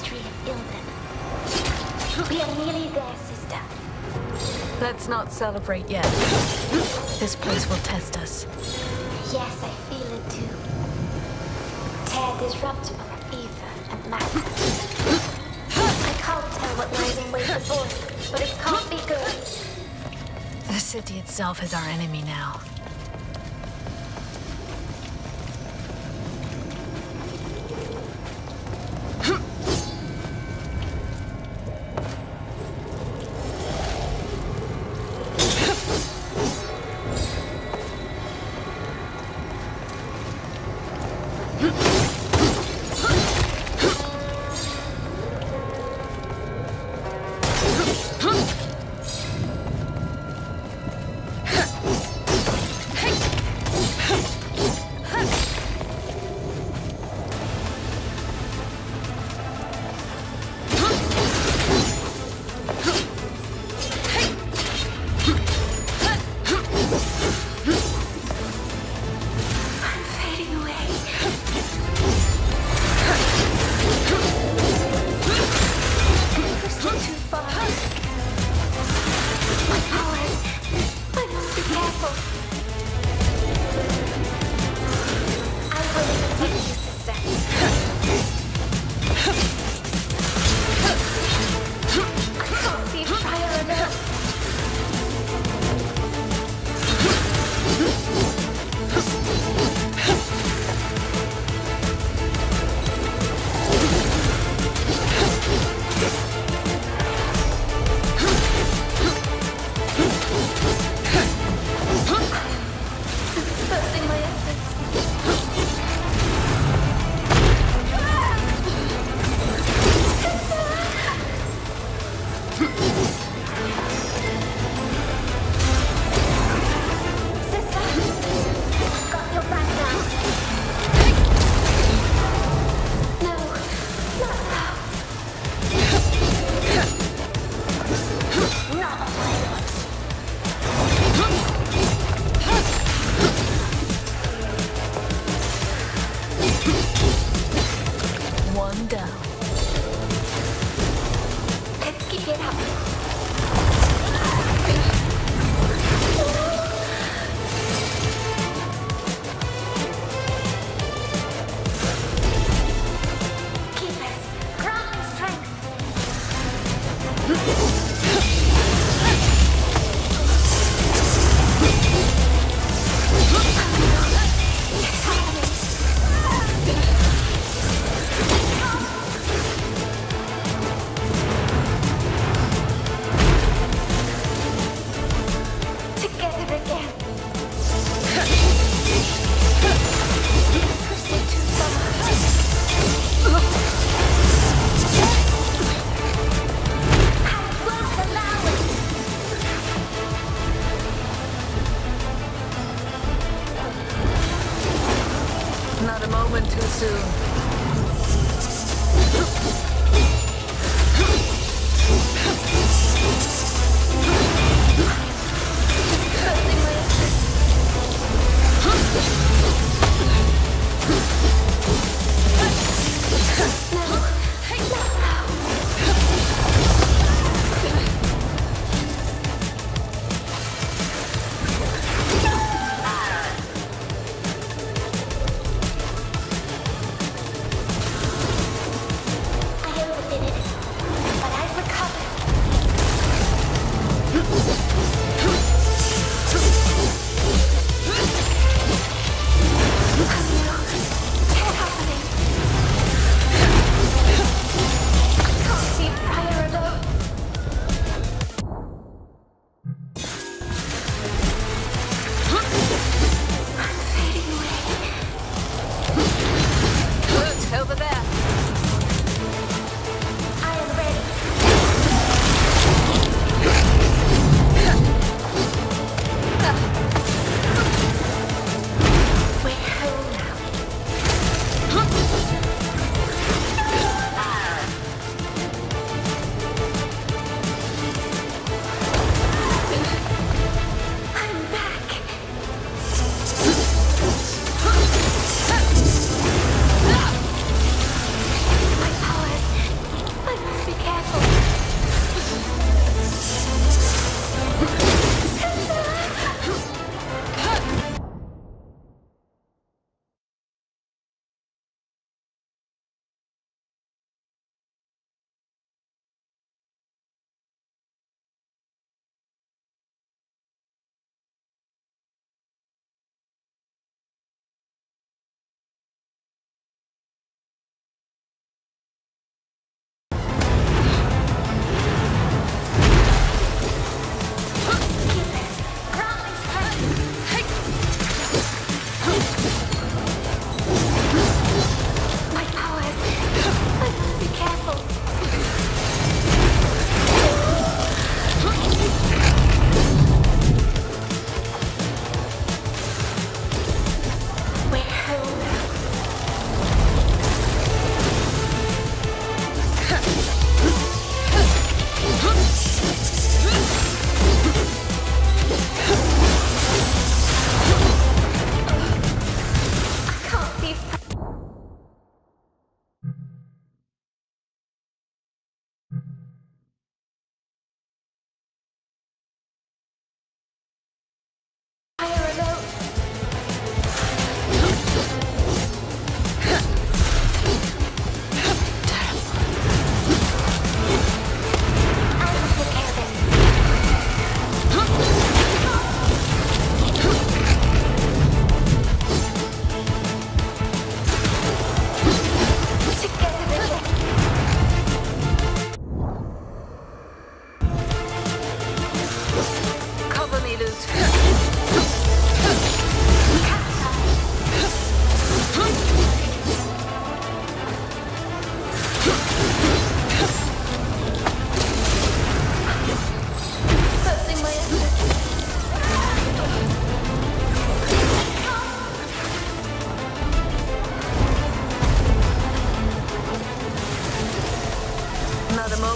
history of Ilman. We are nearly there, sister. Let's not celebrate yet. This place will test us. Yes, I feel it too. Tear disruptible, ether, and matter. I can't tell what lies in wait for both, but it can't be good. The city itself is our enemy now.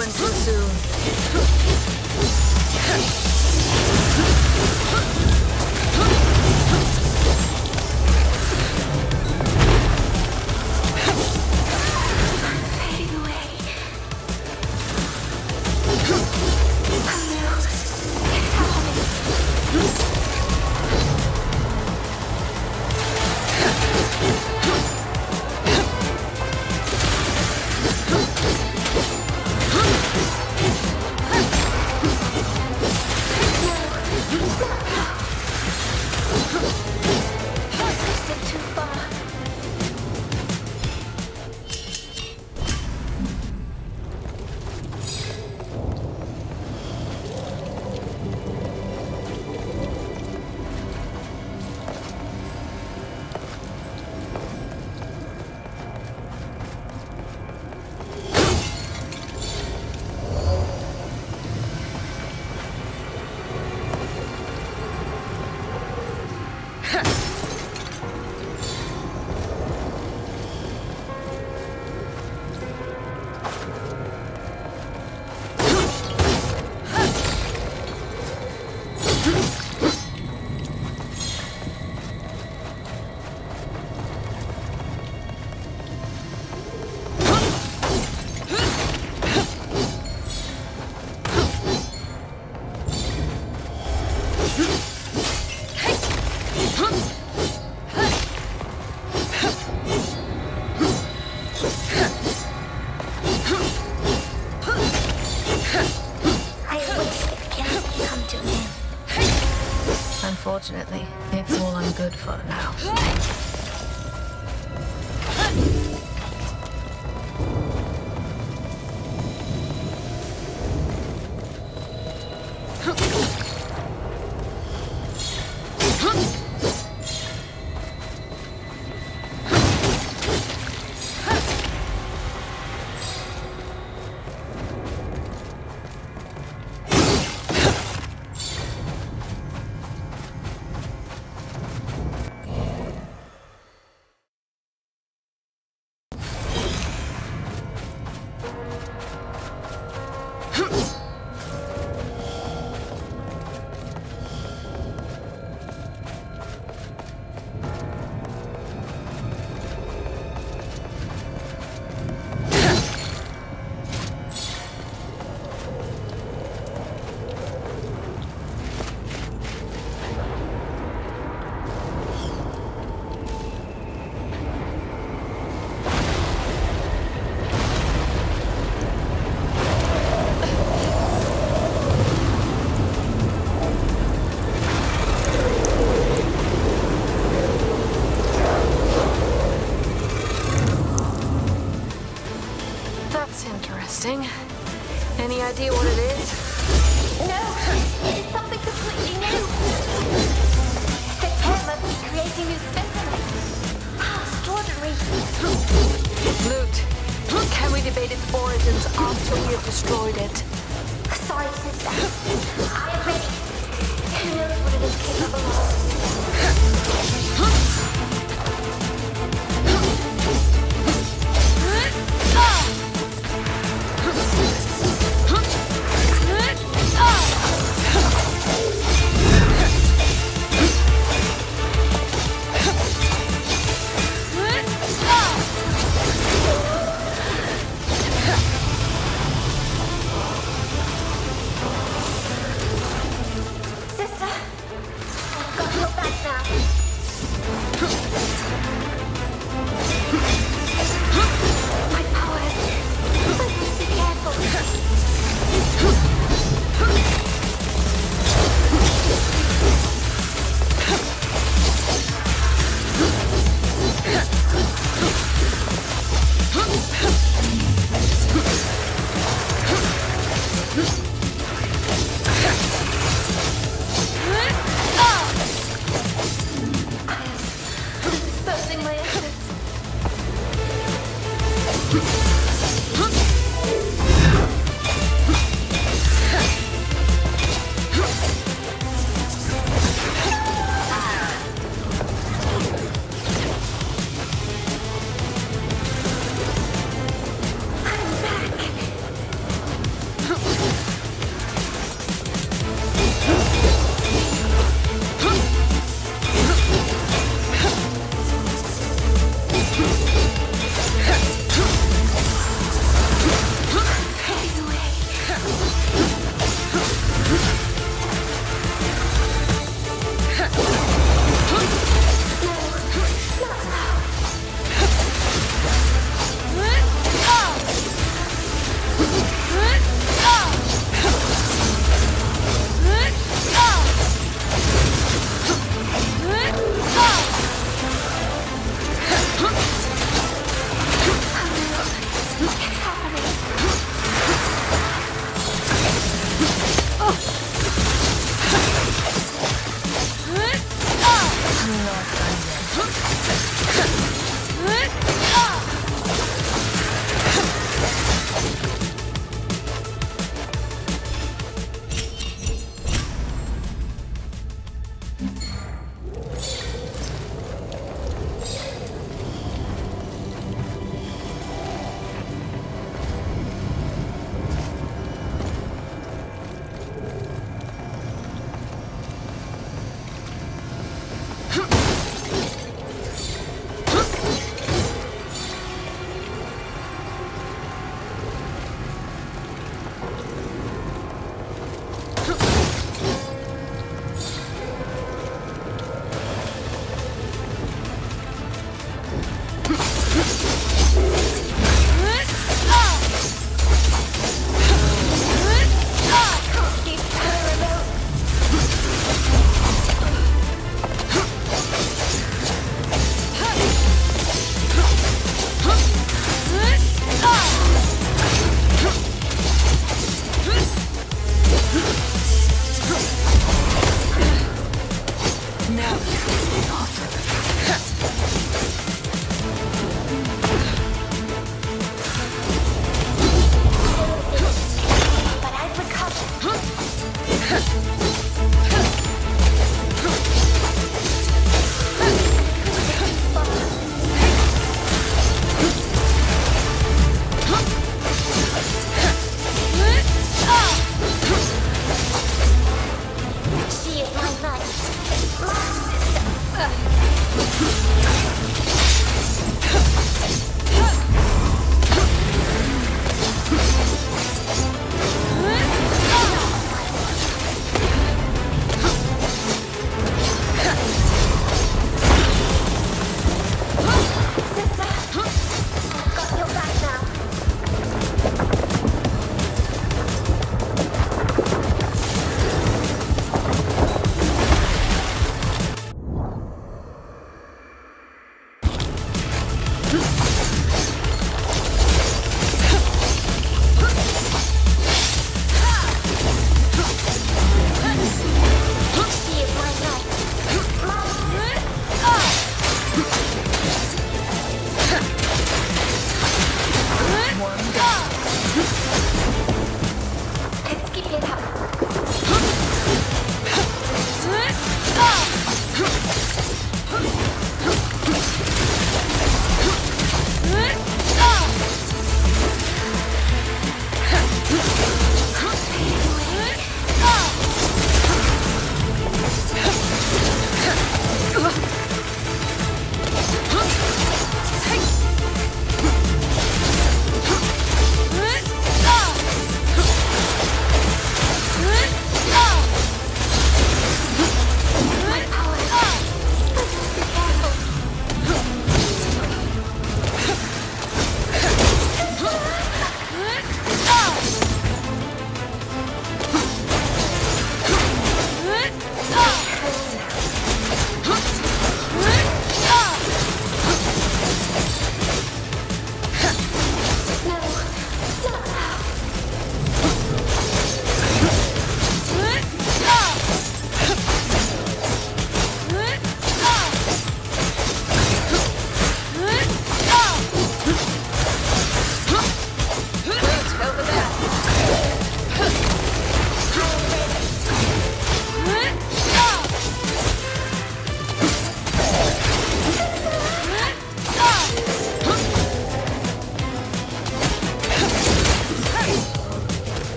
moment too soon. Fading away. Camille, it's happening. Too far. Unfortunately, it's all I'm good for now. Any idea what it is? No, it is something completely new. The tear must be creating new specimens. How extraordinary. Loot, can we debate its origins after we have destroyed it? Sorry, sister. I am ready. Who knows what it is capable of?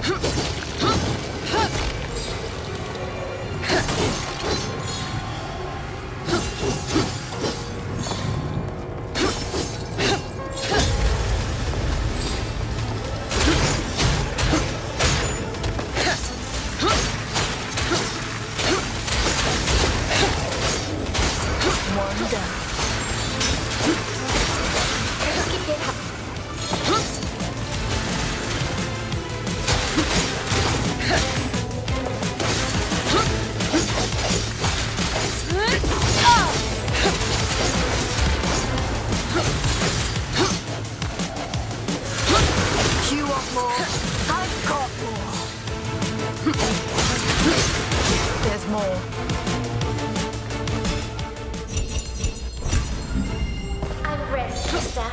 There's more. I'm ready, sister.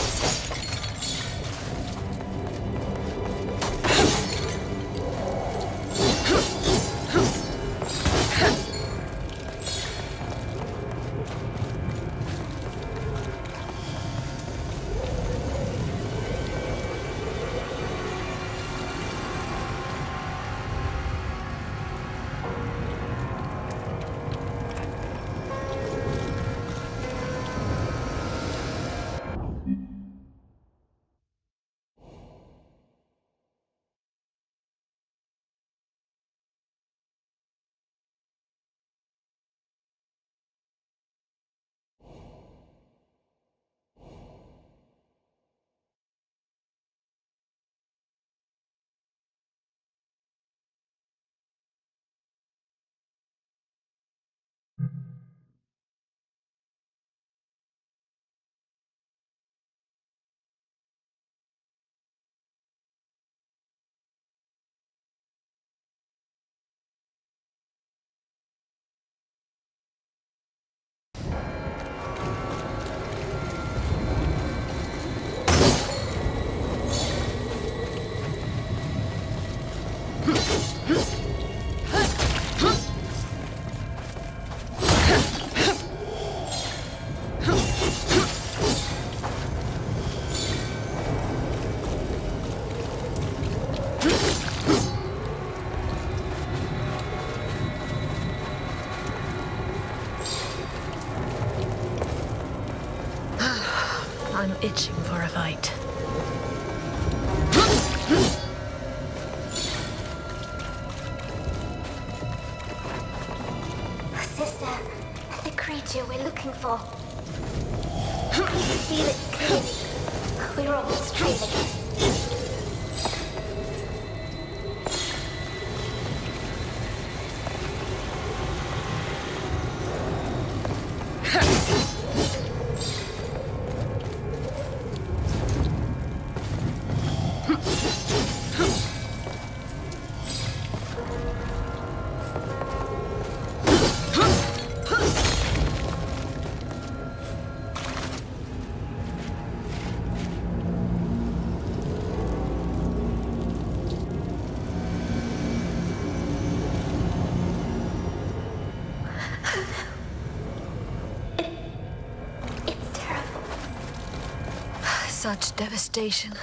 I'm itching for a fight. Sister, the creature we're looking for. I can feel it clearly. We're almost trailing it. It's terrible. Such devastation.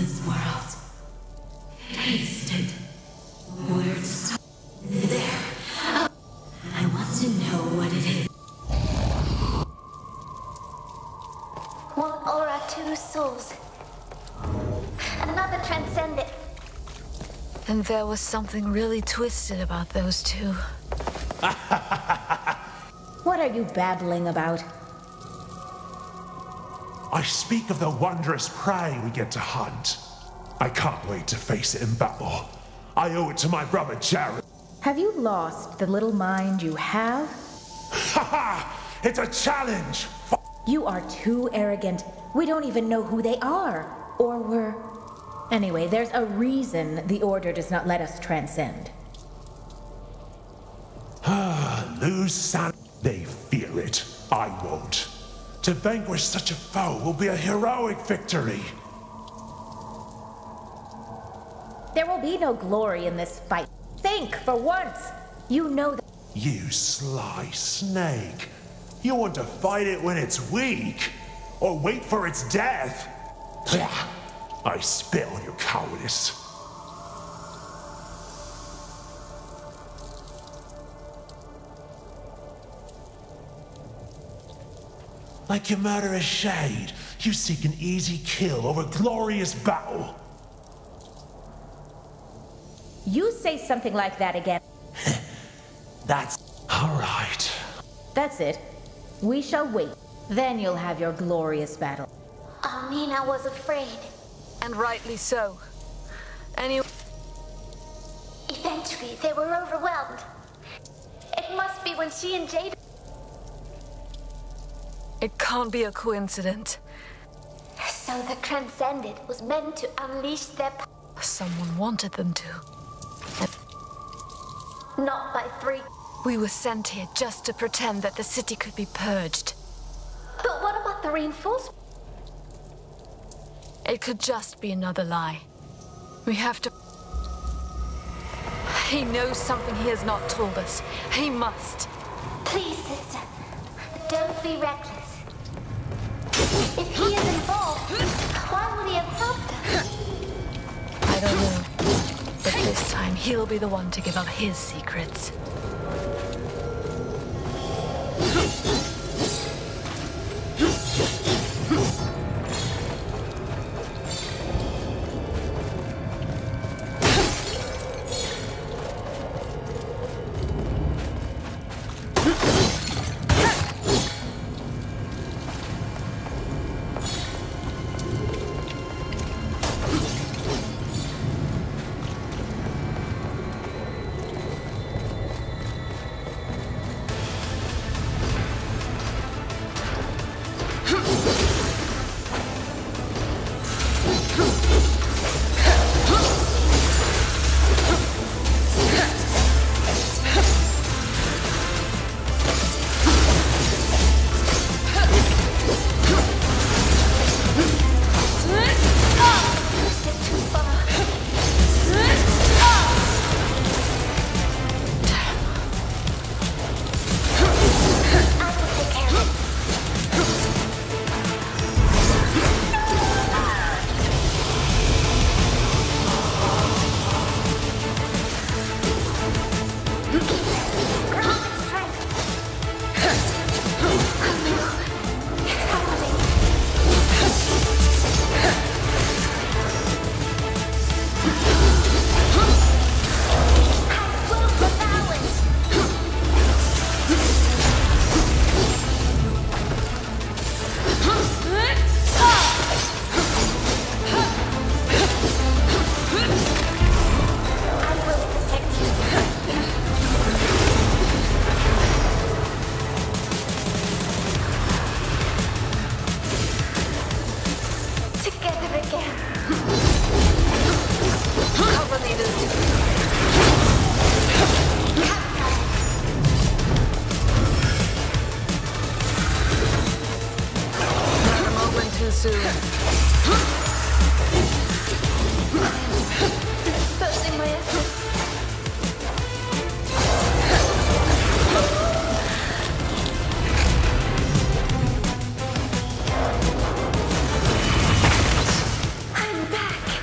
this world. Taste it. Where to start? There. Oh, I want to know what it is. One aura, two souls. Another transcendent. And there was something really twisted about those two. What are you babbling about? I speak of the wondrous prey we get to hunt. I can't wait to face it in battle. I owe it to my brother Jared. Have you lost the little mind you have? Ha ha! It's a challenge! You are too arrogant. We don't even know who they are. Or were... Anyway, there's a reason the Order does not let us transcend. Lose san... They fear it. I won't. To vanquish such a foe will be a heroic victory. There will be no glory in this fight. Think, for once. You know that... You sly snake. You want to fight it when it's weak? Or wait for its death? I spit on your cowardice. Like your murderous shade, you seek an easy kill or a glorious battle. You say something like that again. That's all right. That's it. We shall wait. Then you'll have your glorious battle. Nina was afraid. And rightly so. Anyway, Eventually, they were overwhelmed. It must be when she and Jade... it can't be a coincidence. So the Transcendent was meant to unleash their power. Someone wanted them to. Not by three. We were sent here just to pretend that the city could be purged. But what about the reinforcement? It could just be another lie. We have to... He knows something he has not told us. He must. Please, sister, don't be reckless. If he is involved, why would he have helped us? I don't know. But this time, he'll be the one to give up his secrets. I'm back.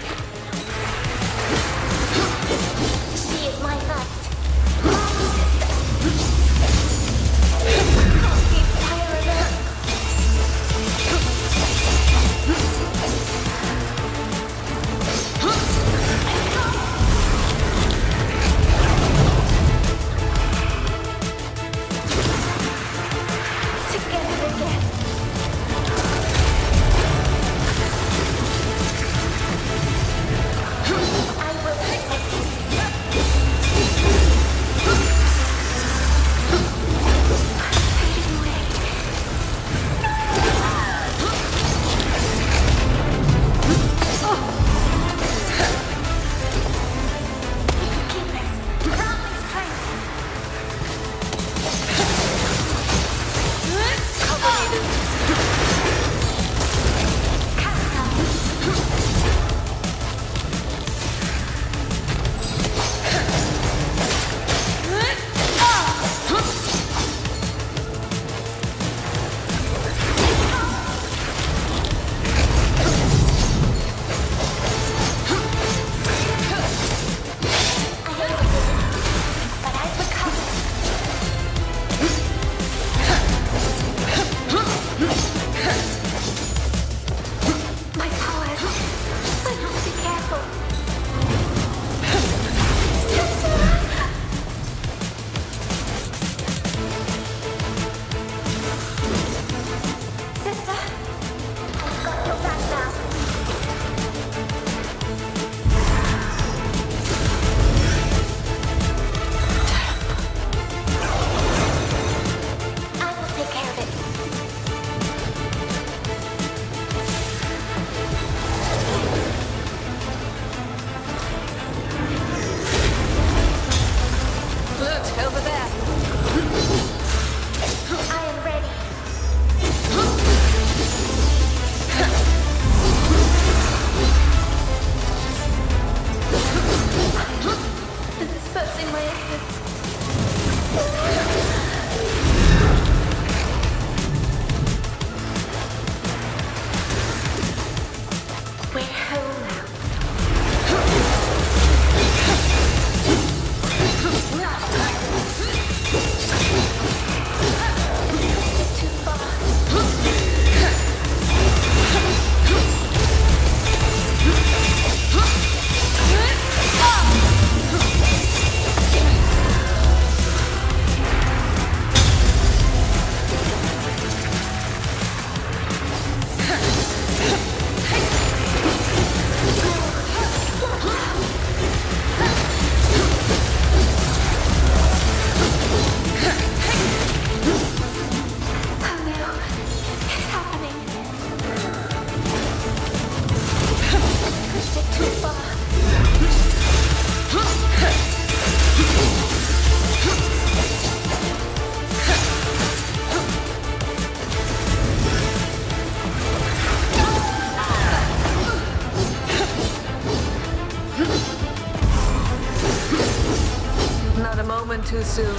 Too soon.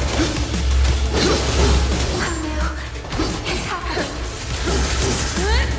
It's happening.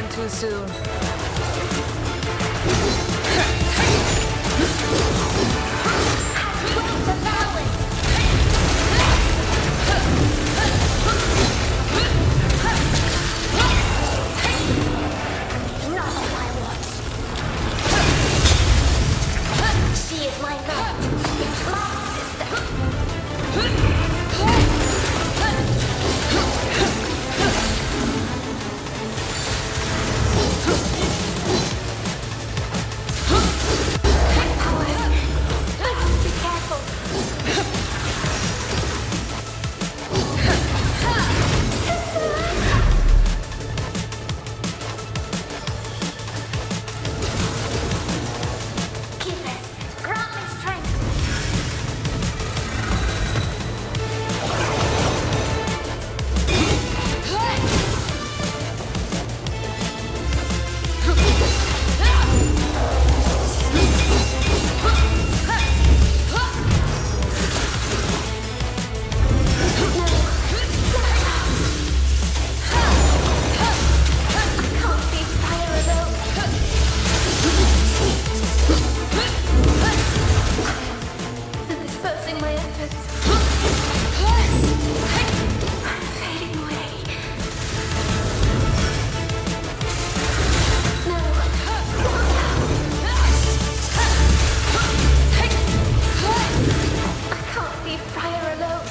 Nothing too soon. She is my knight, my sister. Be careful. Keep us. Grant me strength. Can't be fire alone. Dispersing my efforts. I'm fading away. No. I can't be fire alone.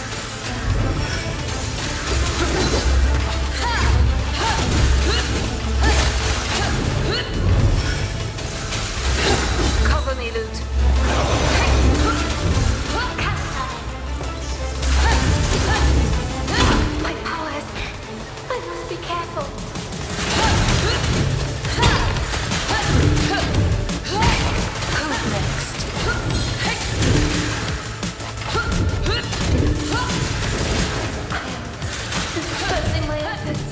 Cover me, Lute. My powers. I must be careful. Who's next? Dispersing my efforts.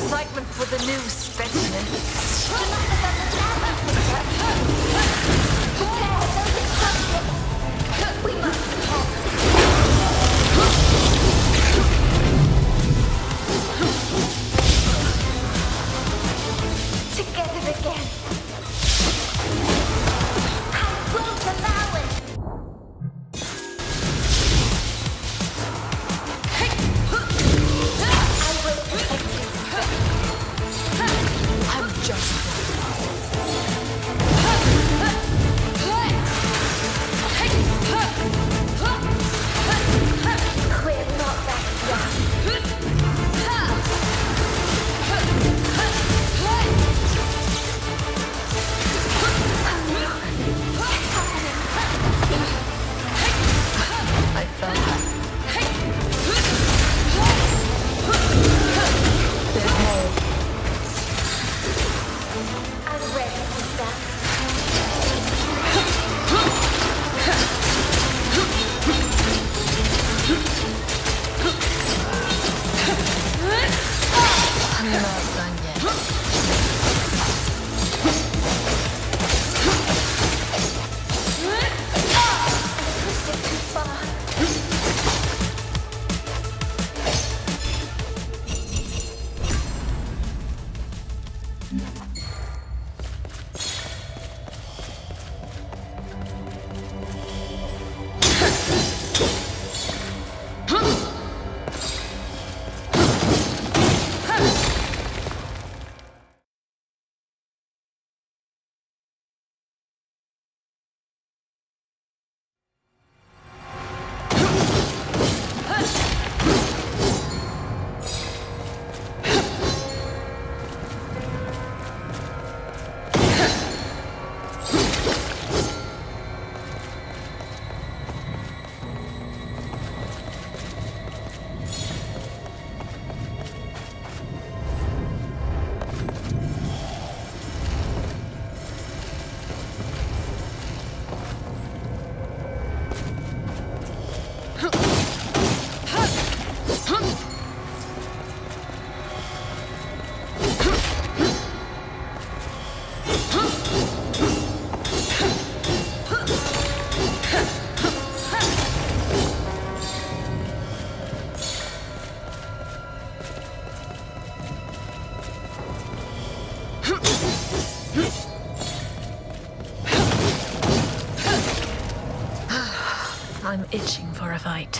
excitement for the new specimen. You must have understand me, sister. Prepare those instructions. We must be careful. Together again. I won't allow it. I will protect you, sister. I'm just We're not that young. I felt that. There's more. I'm ready, sister. I'm not done yet. Pushed it too far. I'm itching for a fight.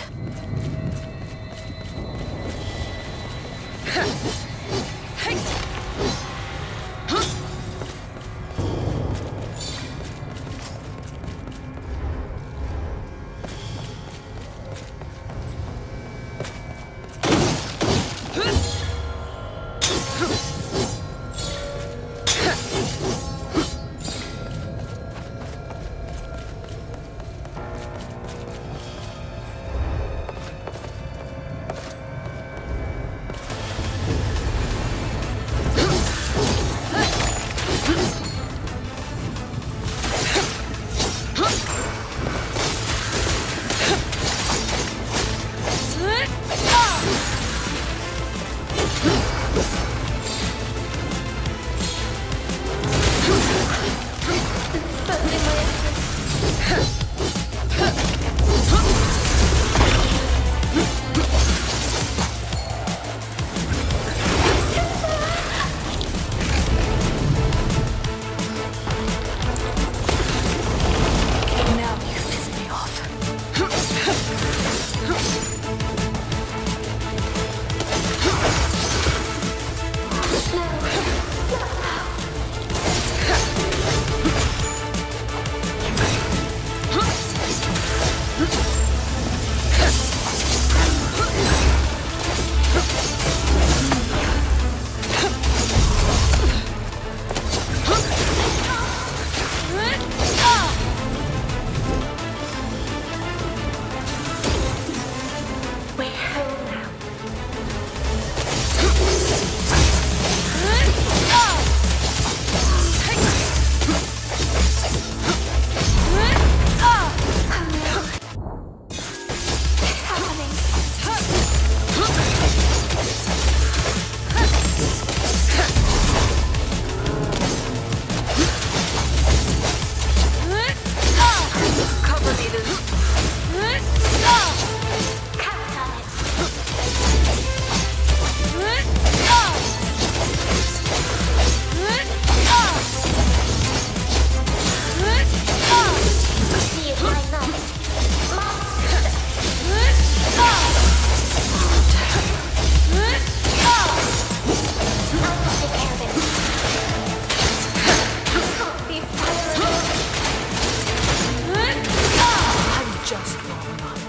falling on.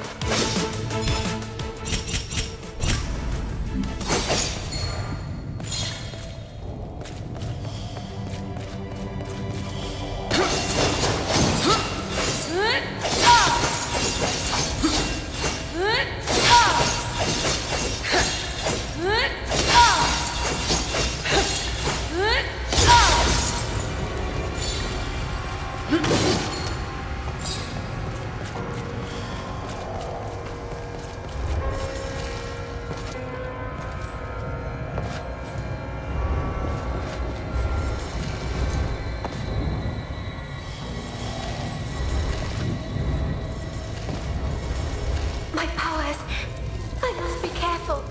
My powers. I must be careful.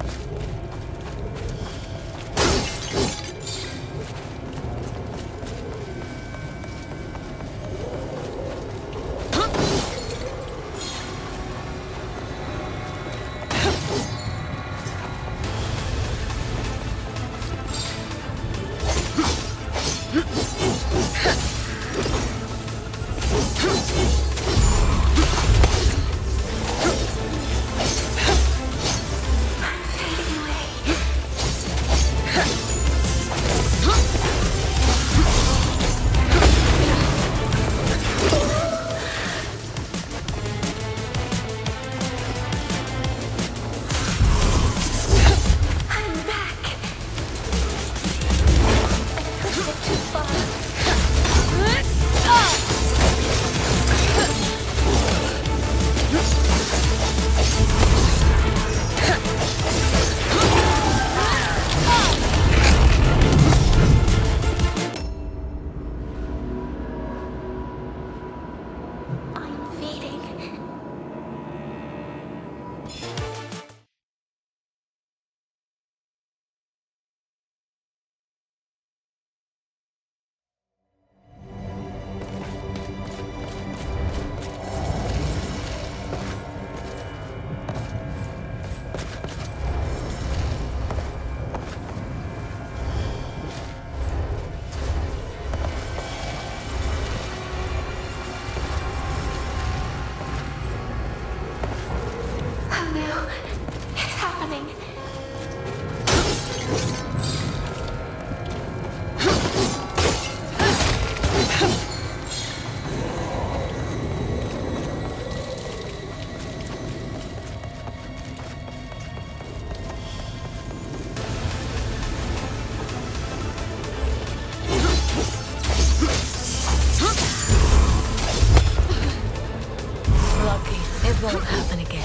It won't happen again.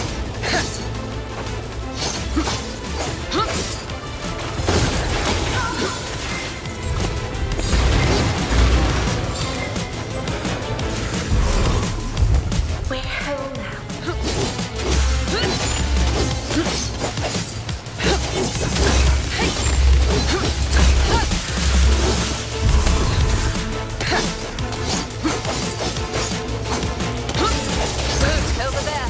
We're home now. Over there.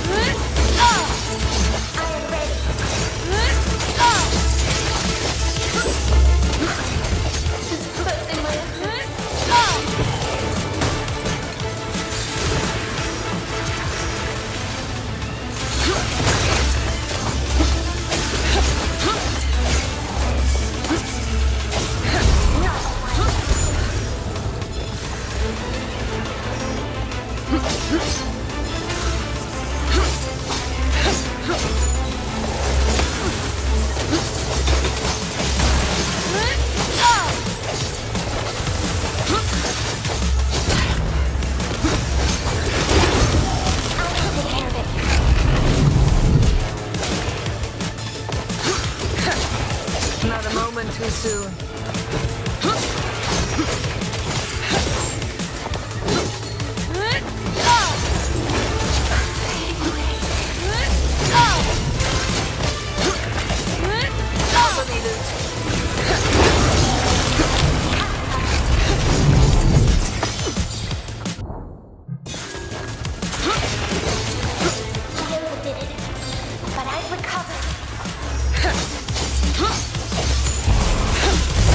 I am ready. Closing my eyes. Not a moment too soon. Viola did it, but I've recovered.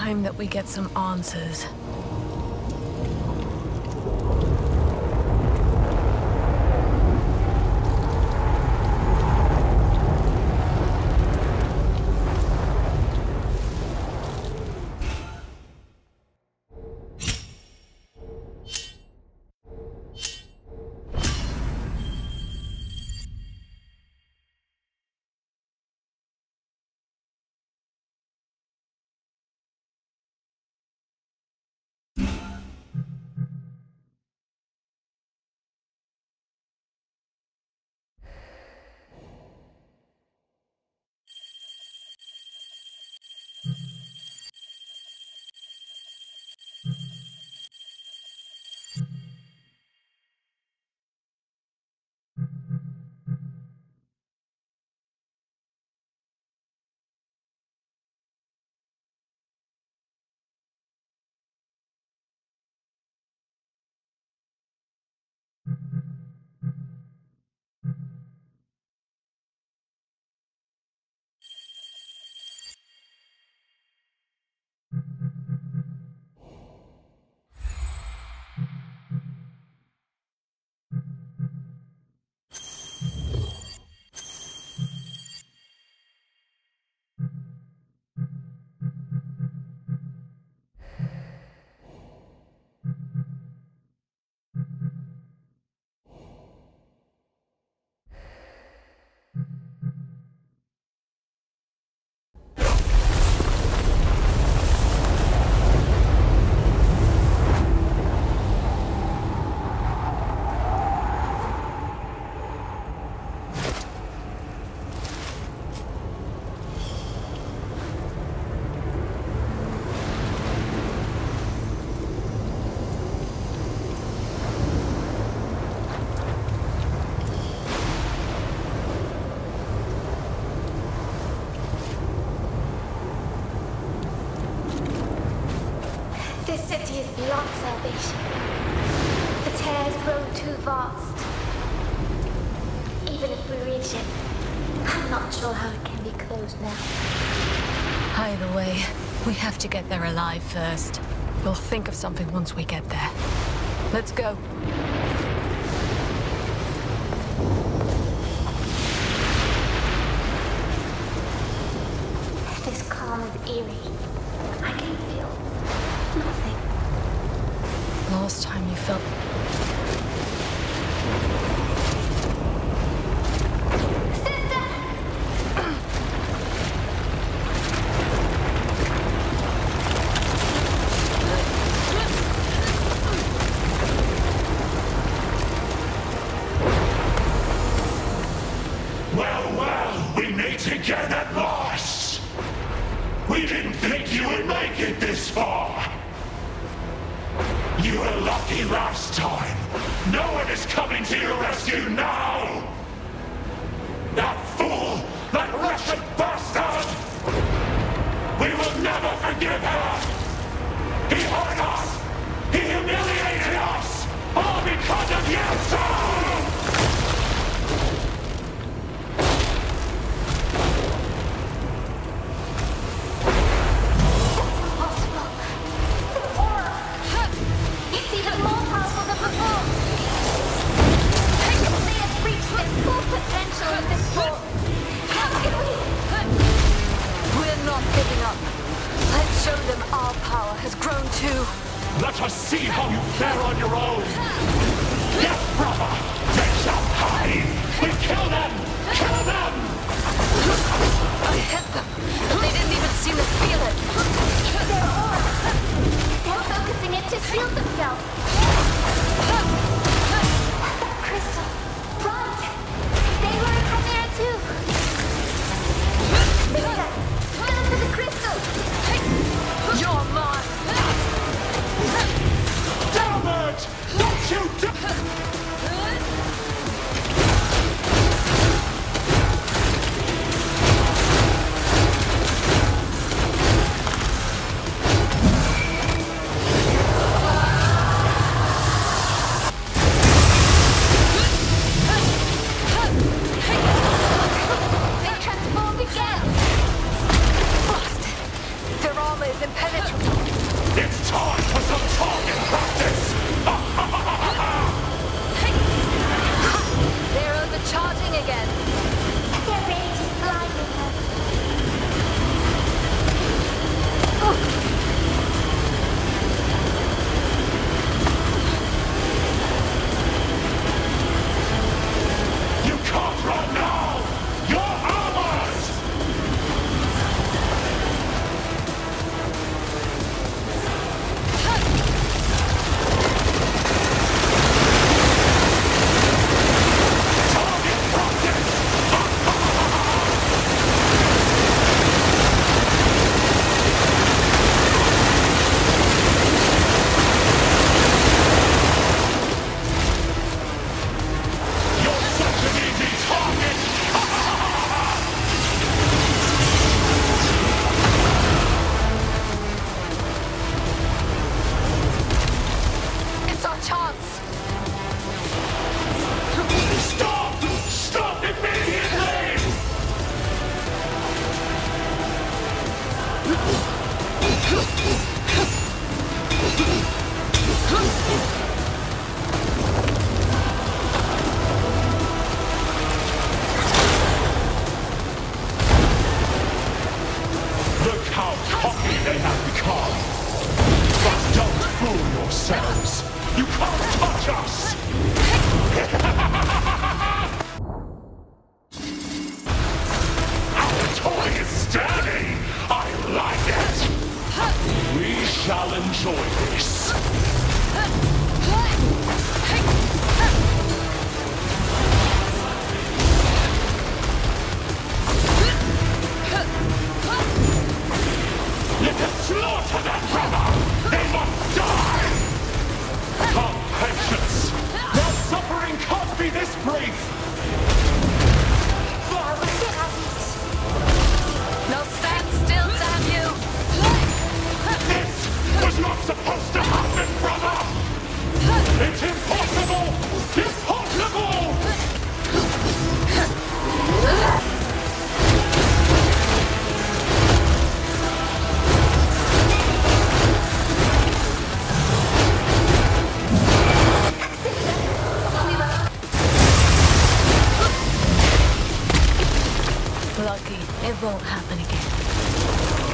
time that we get some answers. This city is beyond salvation. The tear has grown too vast. Even if we reach it, I'm not sure how it can be closed now. Either way, we have to get there alive first. We'll think of something once we get there. Let's go. This calm is eerie. I can feel nothing. Last time you felt... Well, we meet again at last. We didn't think you would make it this far. You were lucky last time. No one is coming to your rescue now. That fool, that Russian bastard! We will never forgive her! He hurt us! He humiliated us! All because of you, sir! Show them our power has grown too. Let us see how you fare on your own. Yes, brother! They shall hide! We kill them! Kill them! I hit them, and they didn't even seem to feel it. They're focusing it to shield themselves. Crystal. Right. They were a chimera too. Go to the crystal. You're mine! Damn it! Don't you They transformed again. Busted! Their armor is impenetrable. chance! Stop! Stop immediately! Look how cocky they have become. But don't fool yourselves. You can't touch us! Our toy is sturdy! I like it! We shall enjoy this. Let us slaughter them, brother! They must die! Have patience! Their suffering can't be this brief! Now stand still, damn you! This was not supposed to happen, brother! It's impossible! Impossible! Lucky, it won't happen again.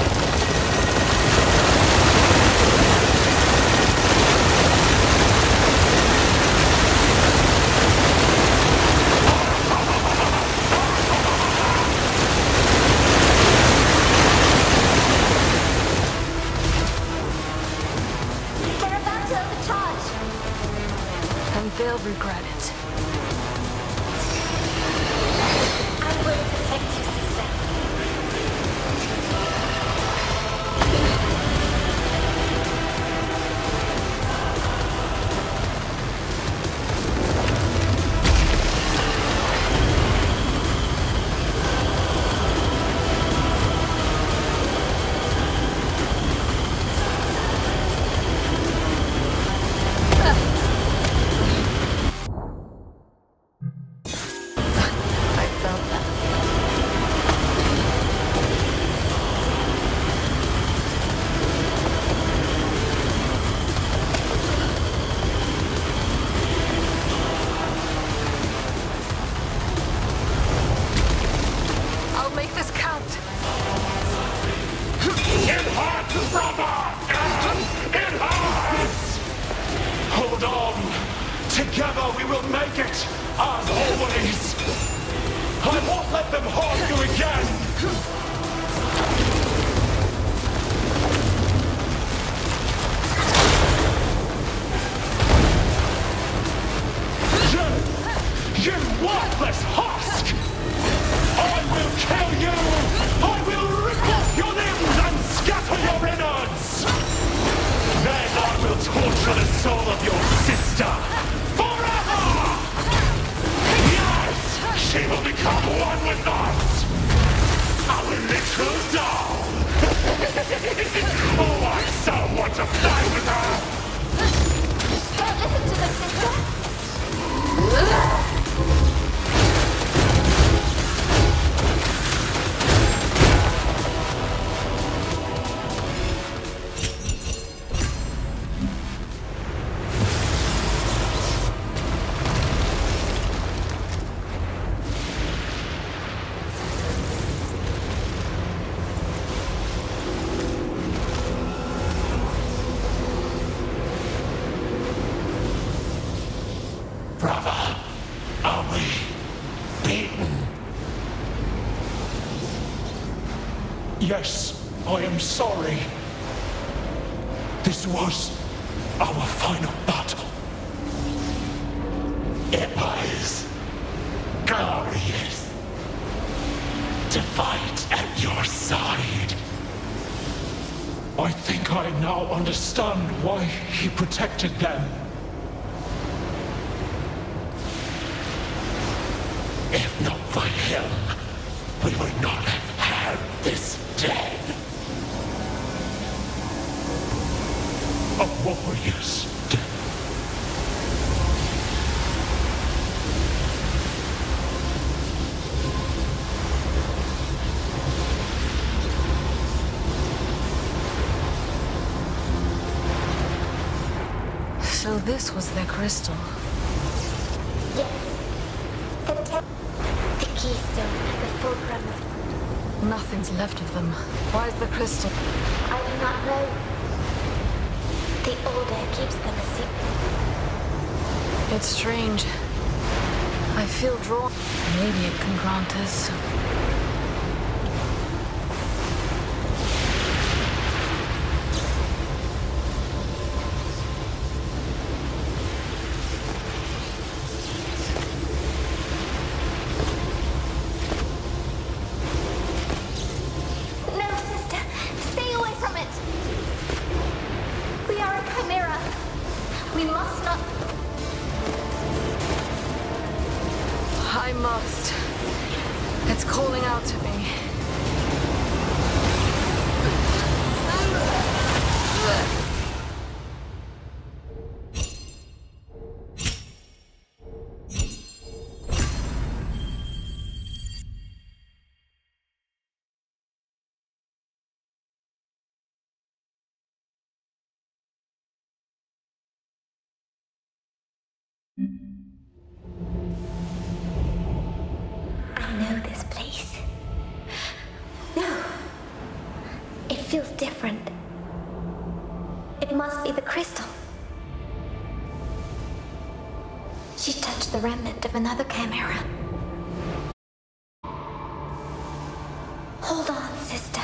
They're about to overcharge. And they'll regret it. I will protect you, sister. I felt that. I'll make this count. It hurts, brother! It hurts! Hold on! Together we will make it, as always! I won't let them harm you again! You worthless husk! I will kill you! I will rip off your limbs and scatter your innards! Then I will torture the soul of your sister! Forever! Yes! She will become one with us! Our little doll! Oh, I so want to play with her! Don't listen to them, sister. Brother, are we beaten? Yes, I am sorry. This was our final battle. It was glorious to fight at your side. I think I now understand why he protected them. If not for him, we would not have had this day. A warrior's death. So this was their crystal. Yes. The keystone at the fulcrum of... Nothing's left of them. Why is the crystal? I do not know. The Order keeps them a secret. It's strange. I feel drawn. Maybe it can grant us. No, sister. Stay away from it. We are a chimera. We must not... I must. It's calling out to me. I know this place. No. It feels different. It must be the crystal. She touched the remnant of another chimera. Hold on, sister.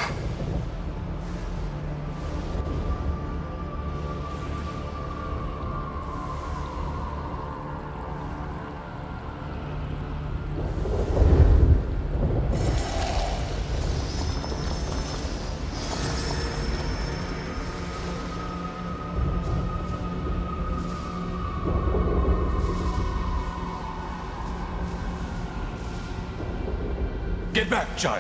Get back, child!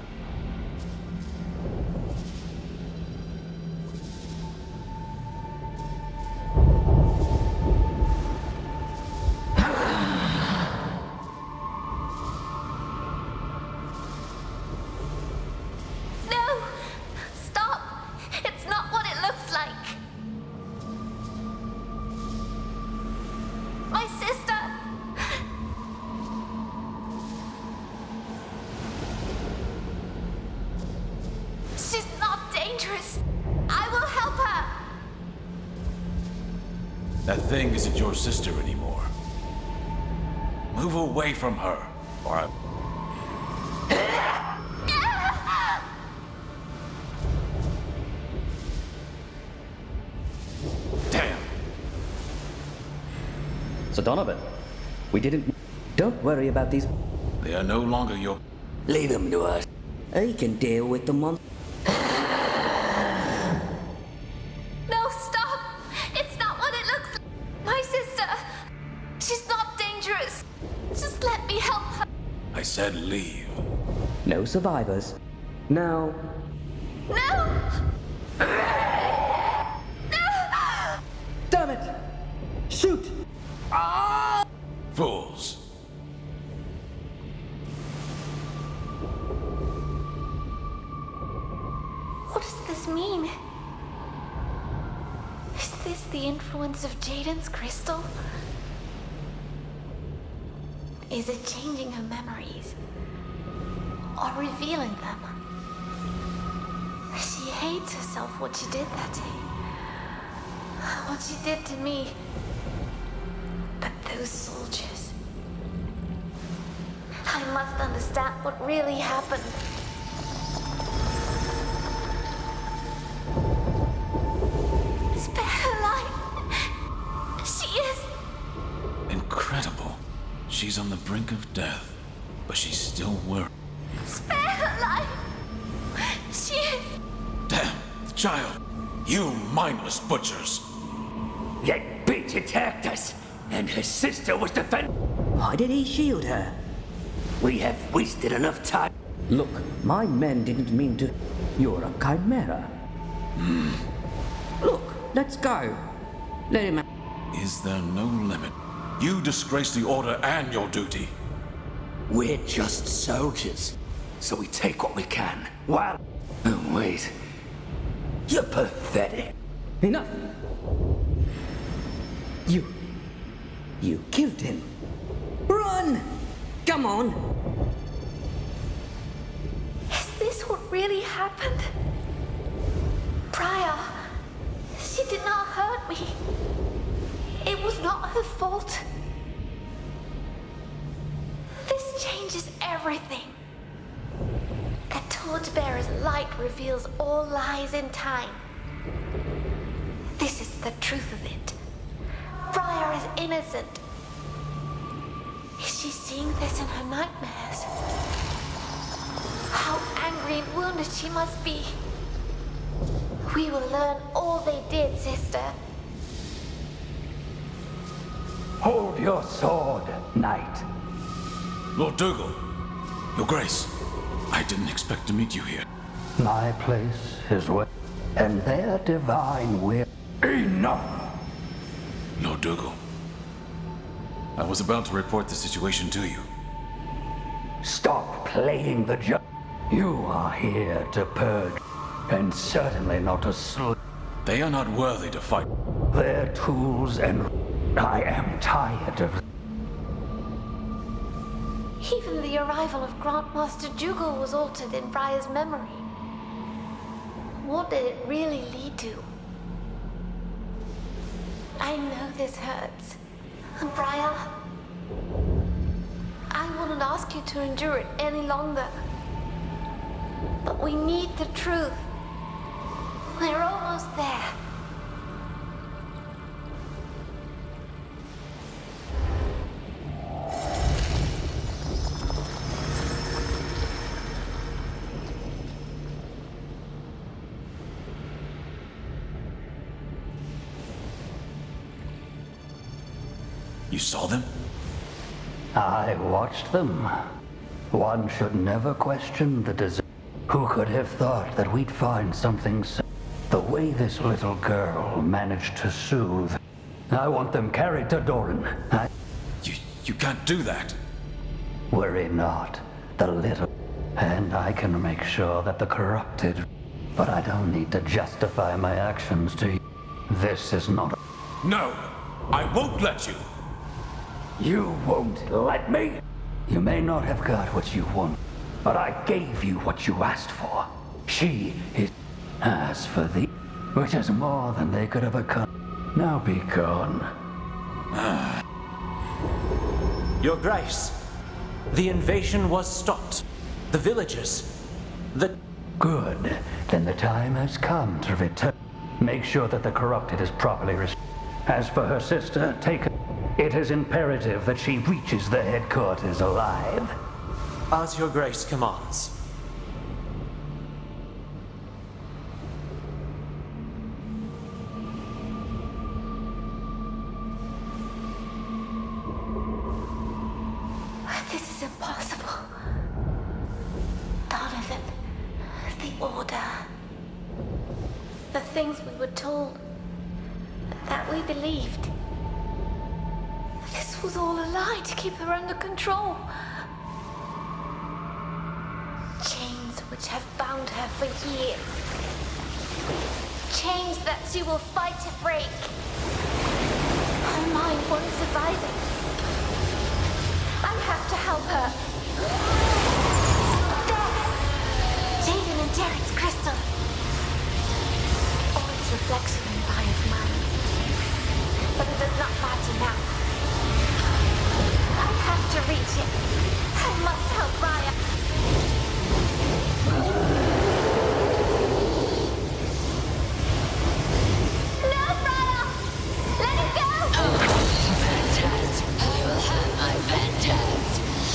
No! Stop! It's not what it looks like. My sister! She's not dangerous. I will help her. That thing isn't your sister anymore. Move away from her, or I... Damn! So Donovan, we didn't... Don't worry about these... They are no longer your... Leave them to us. He can deal with them on... No, stop! It's not what it looks like. My sister! She's not dangerous. Just let me help her. I said leave. No survivors. Now... No! Damn it! Shoot! Fools. What does this mean? Is this the influence of Jaden's crystal? Is it changing her memories? Or revealing them? She hates herself what she did that day. What she did to me. But those soldiers... I must understand what really happened. Spare her life. She is... Incredible. She's on the brink of death, but she's still worried. Spare her life. She is... Damn, the child. You mindless butchers. That bitch attacked us, and her sister was defending. Why did he shield her? We have wasted enough time. Look, my men didn't mean to... You're a chimera. Look, let's go. Let him... Is there no limit? You disgrace the Order and your duty. We're just soldiers, so we take what we can. While... Oh, wait. You're pathetic. Enough! You killed him. Run! Come on! Is this what really happened? Briar, she did not hurt me. It was not her fault. This changes everything. The Torchbearer's light reveals all lies in time. This is the truth of it. Briar is innocent. Is she seeing this in her nightmares? How angry and wounded she must be. We will learn all they did, sister. Hold your sword, knight. Lord Dougal, Your Grace, I didn't expect to meet you here. My place is where, and their divine will. Enough! Lord Dougal, I was about to report the situation to you. Stop playing the judge. You are here to purge, and certainly not to slay. They are not worthy to fight. Their tools, and I am tired of. Even the arrival of Grandmaster Dougal was altered in Briar's memory. What did it really lead to? I know this hurts. Briar, I wouldn't ask you to endure it any longer. But we need the truth. We're almost there. You saw them? I watched them. One should never question the desire. Who could have thought that we'd find something so... The way this little girl managed to soothe. I want them carried to Doran. You can't do that. Worry not. The little... And I can make sure that the corrupted... But I don't need to justify my actions to you. This is not... No! I won't let you! You won't let me? You may not have got what you want, but I gave you what you asked for. She is... As for thee, which is more than they could have accomplished. Now be gone. Your Grace, the invasion was stopped. The villagers... Good. Then the time has come to return. Make sure that the corrupted is properly restored. As for her sister, take her. It is imperative that she reaches the headquarters alive. As your Grace commands. This is impossible. Donovan, the Order. The things we were told, that we believed. This was all a lie to keep her under control. Chains which have bound her for years. Chains that she will fight to break. Her mind won't survive it. I have to help her. There! Jaden and Jared's crystal. Or its reflection in Briar's mind. But it does not matter now. I have to reach it. I must help Briar. No, Briar! Let it go! Vengeance! You will have my vengeance!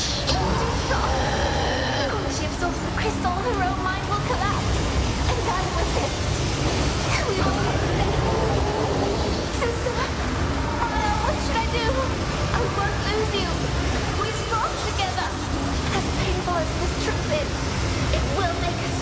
Stop! When she absorbs the crystal, her own mind will collapse. And I with it. We will be safe. Sister! Briar, what should I do? I won't lose you. We're strong together. As painful as this truth is, it will make us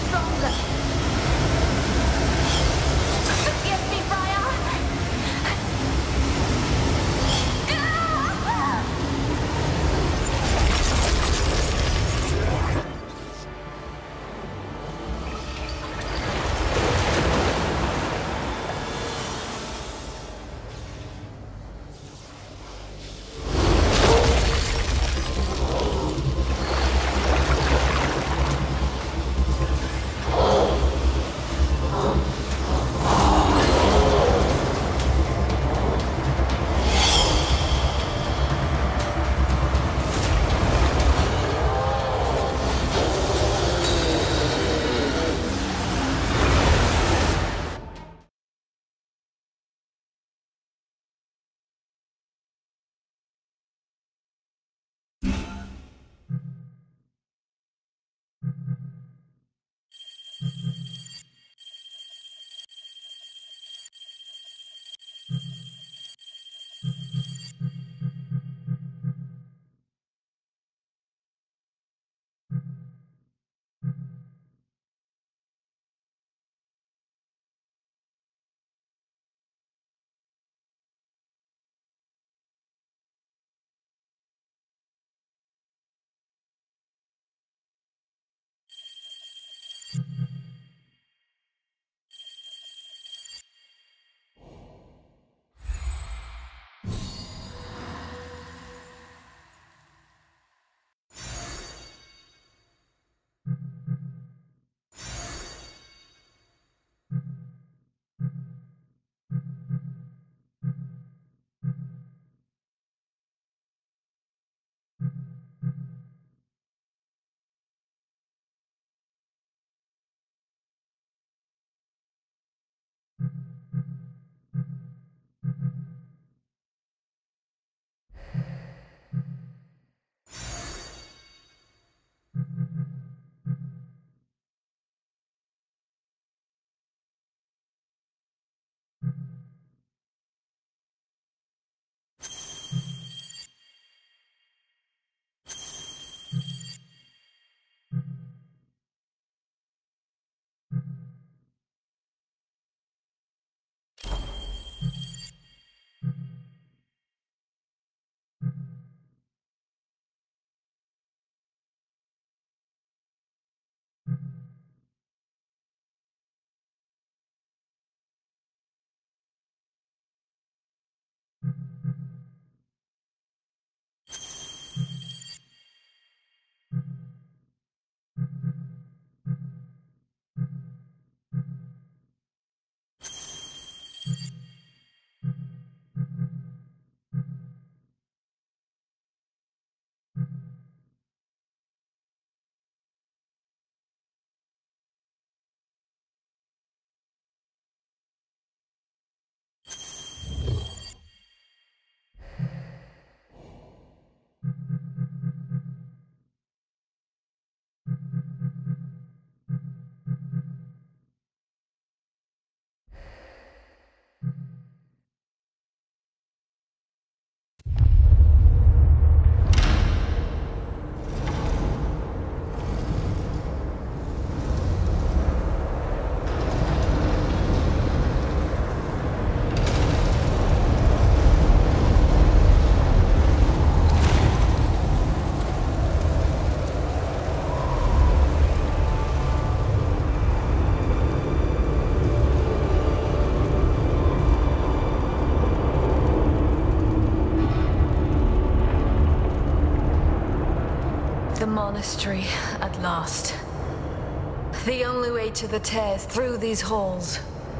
monastery, at last. The only way to the Tear is through these halls.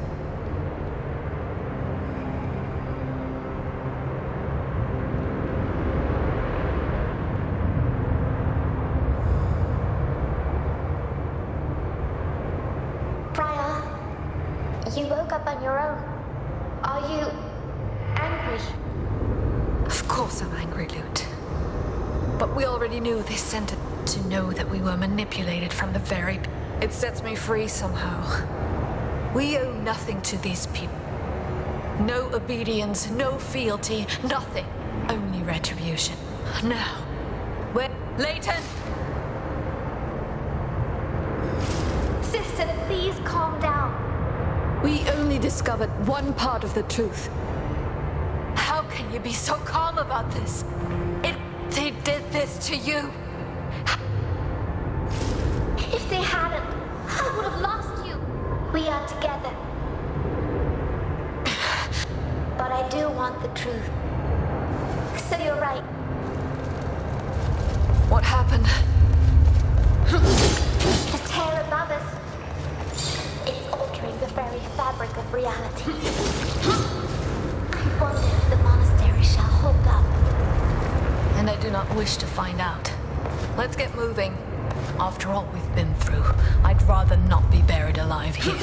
Freya, you woke up on your own. Are you angry? Of course I'm angry, Lute. But we already knew they sent it to know that we were manipulated from the very... It sets me free somehow. We owe nothing to these people. No obedience, no fealty, nothing. Only retribution. Now, where... Leighton! Sister, please calm down. We only discovered one part of the truth. How can you be so calm about this? They did this to you. If they hadn't, I would have lost you. We are together. But I do want the truth. So you're right. What happened? The Tear above us. It's altering the very fabric of reality. I wonder if the monastery shall hold up. And I do not wish to find out. Let's get moving. After all we've been through, I'd rather not be buried alive here.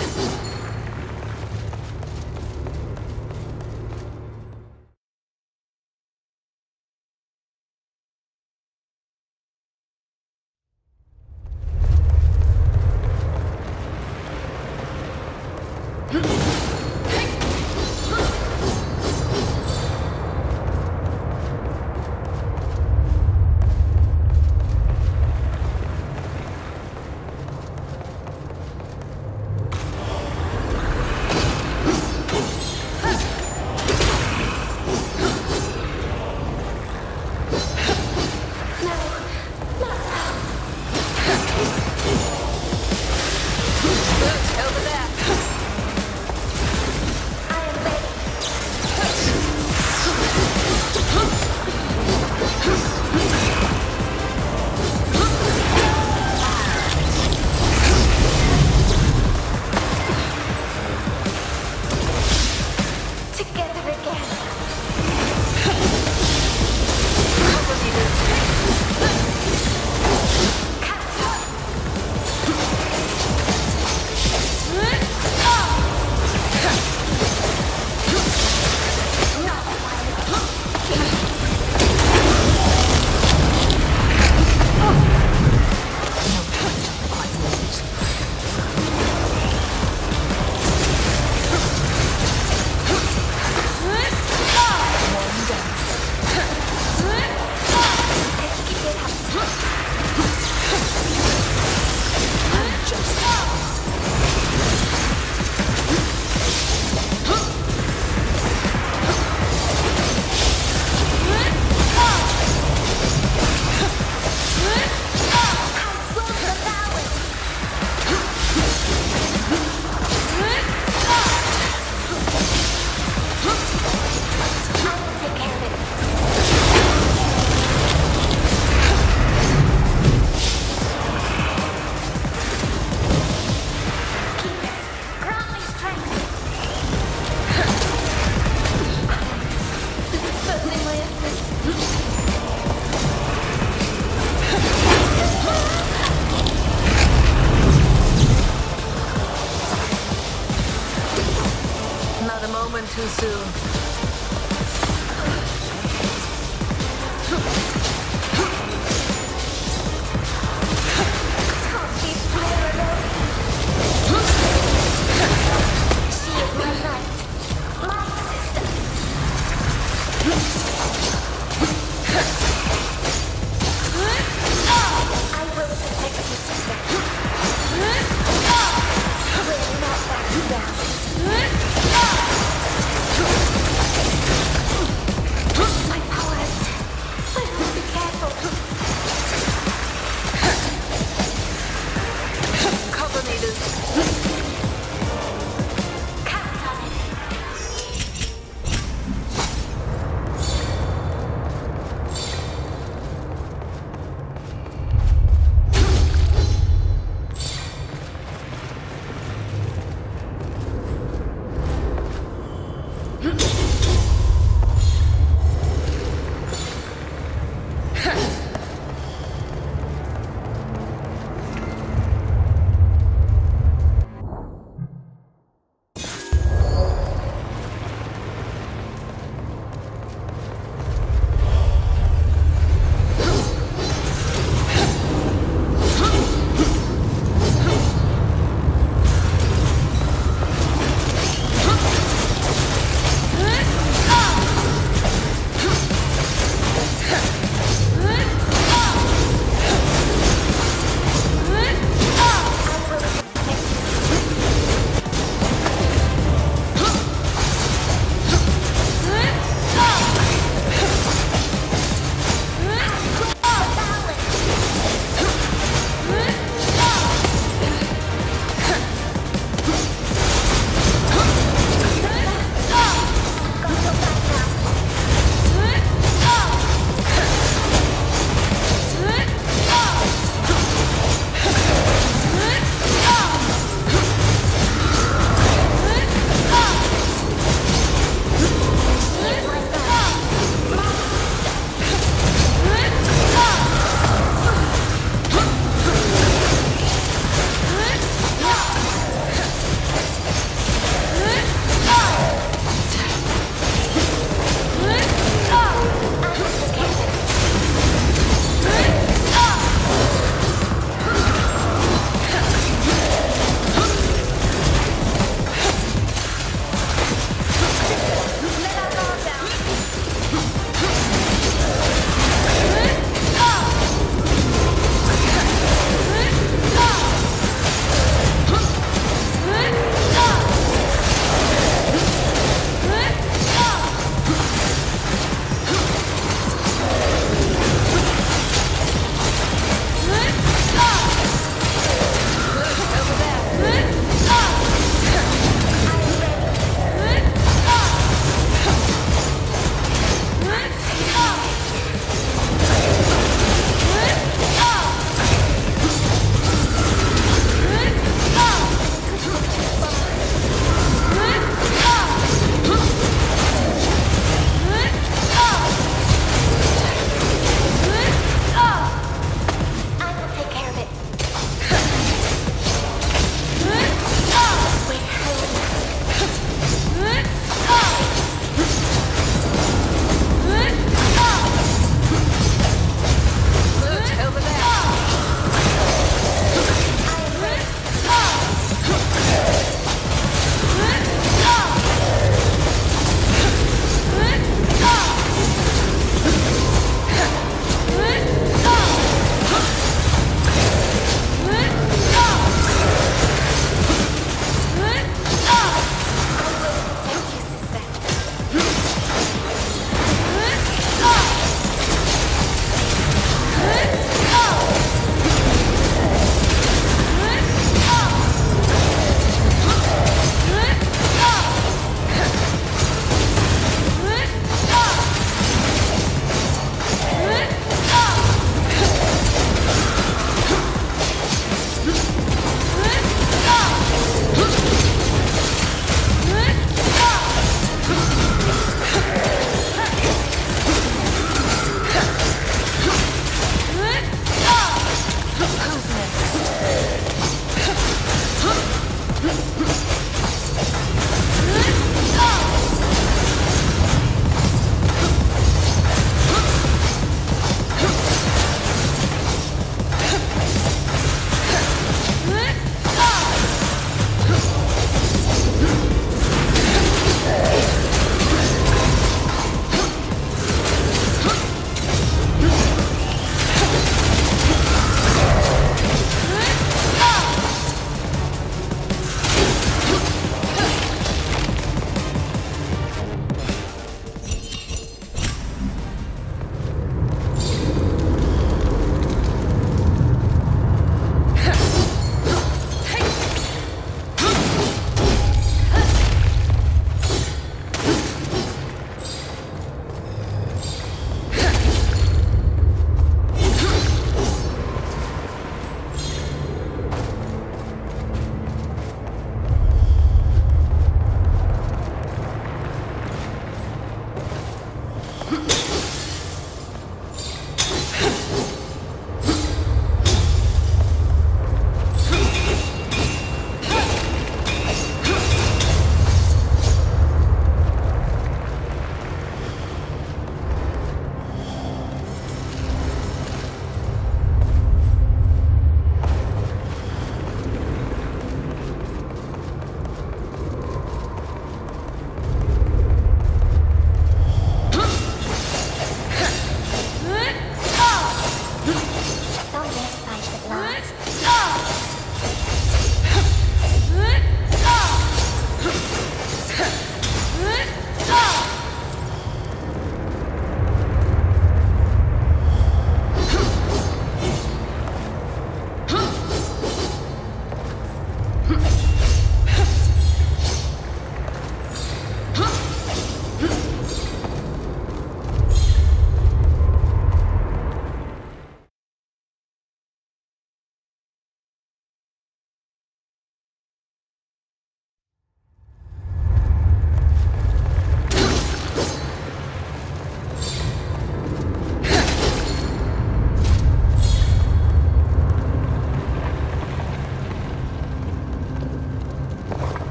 Too soon.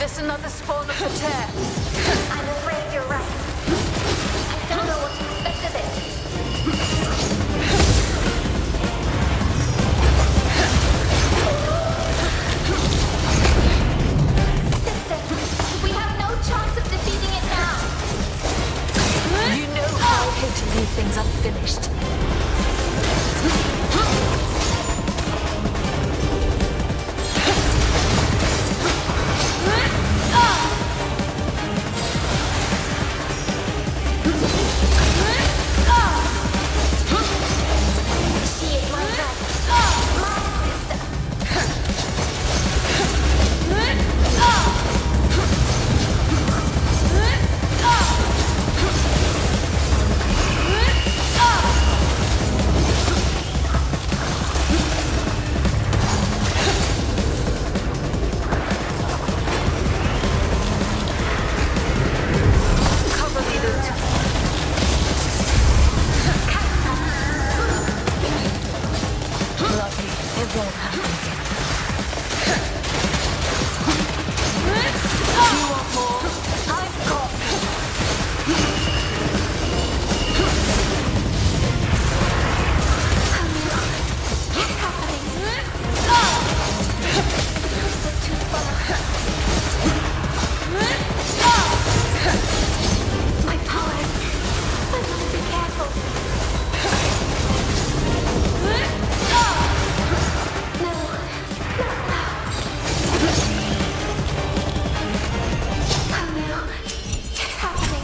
Yes, another spawn of the tear. I'm afraid you're right. I don't know what to expect of it. Sister, we have no chance of defeating it now. You know how I hate to leave things unfinished. She is my friend. My sister. Cover me, Lute. Lucky, it won't happen again. You want more? I've got What's happening? This is too far. My powers. I must be careful. No. Oh no. It's happening.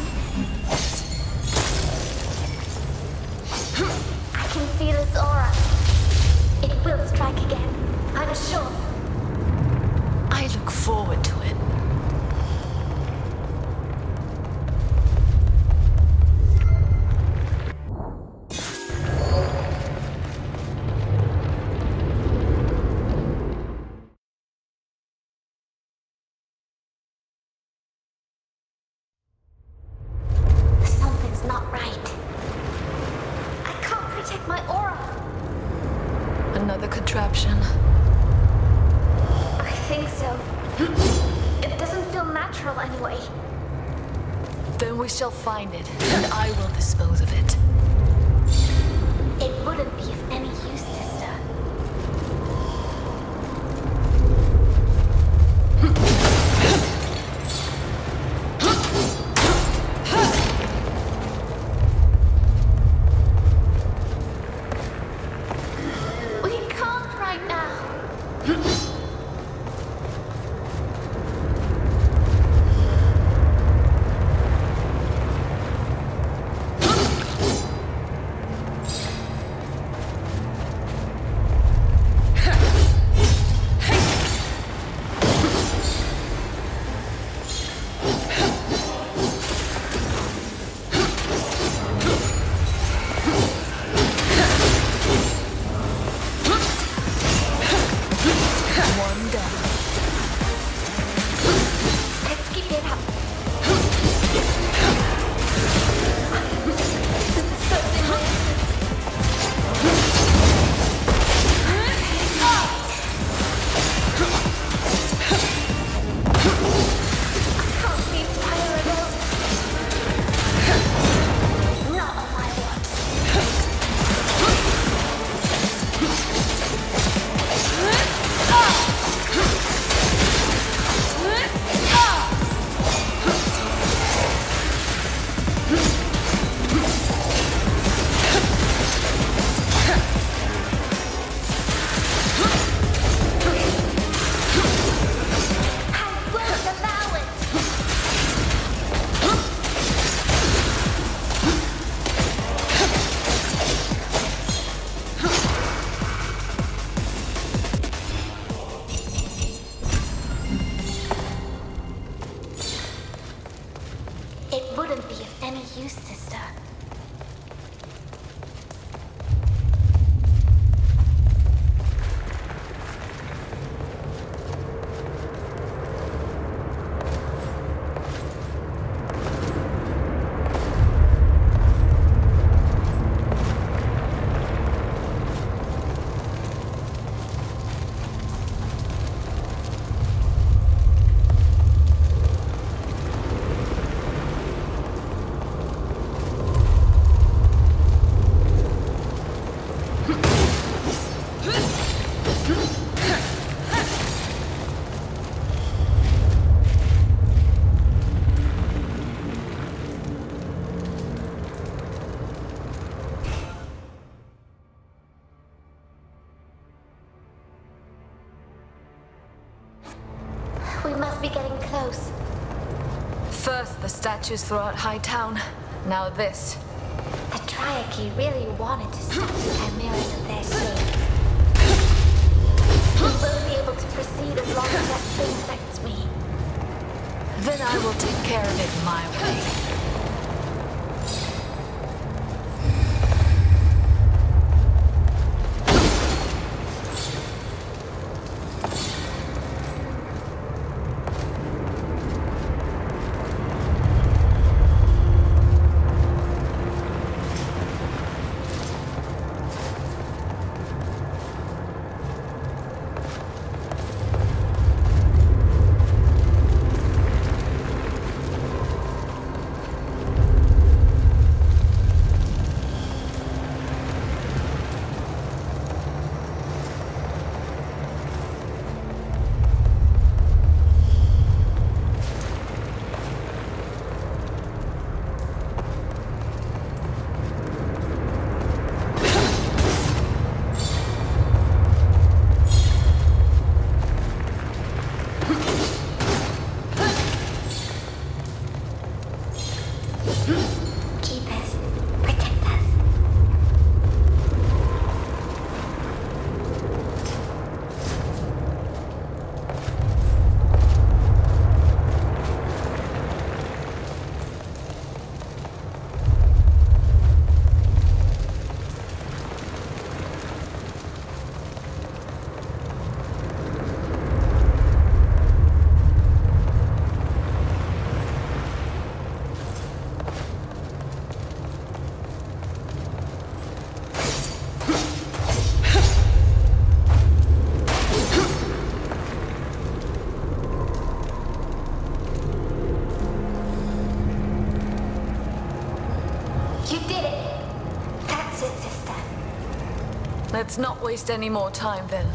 I can feel its aura. It will strike again. I'm sure. I look forward to it. Something's not right. I can't protect my aura. Another contraption. I think so. It doesn't feel natural anyway. Then we shall find it, and I will dispose of it. It wouldn't be of any use, sister. We can't right now. be getting close. First the statues throughout Hightown, now this. The Triarchy really wanted to stop the chimeras of their shades. We won't be able to proceed as long as that thing affects me. Then I will take care of it my way. Keep us. Protect us. You did it! That's it, sister. Let's not waste any more time then.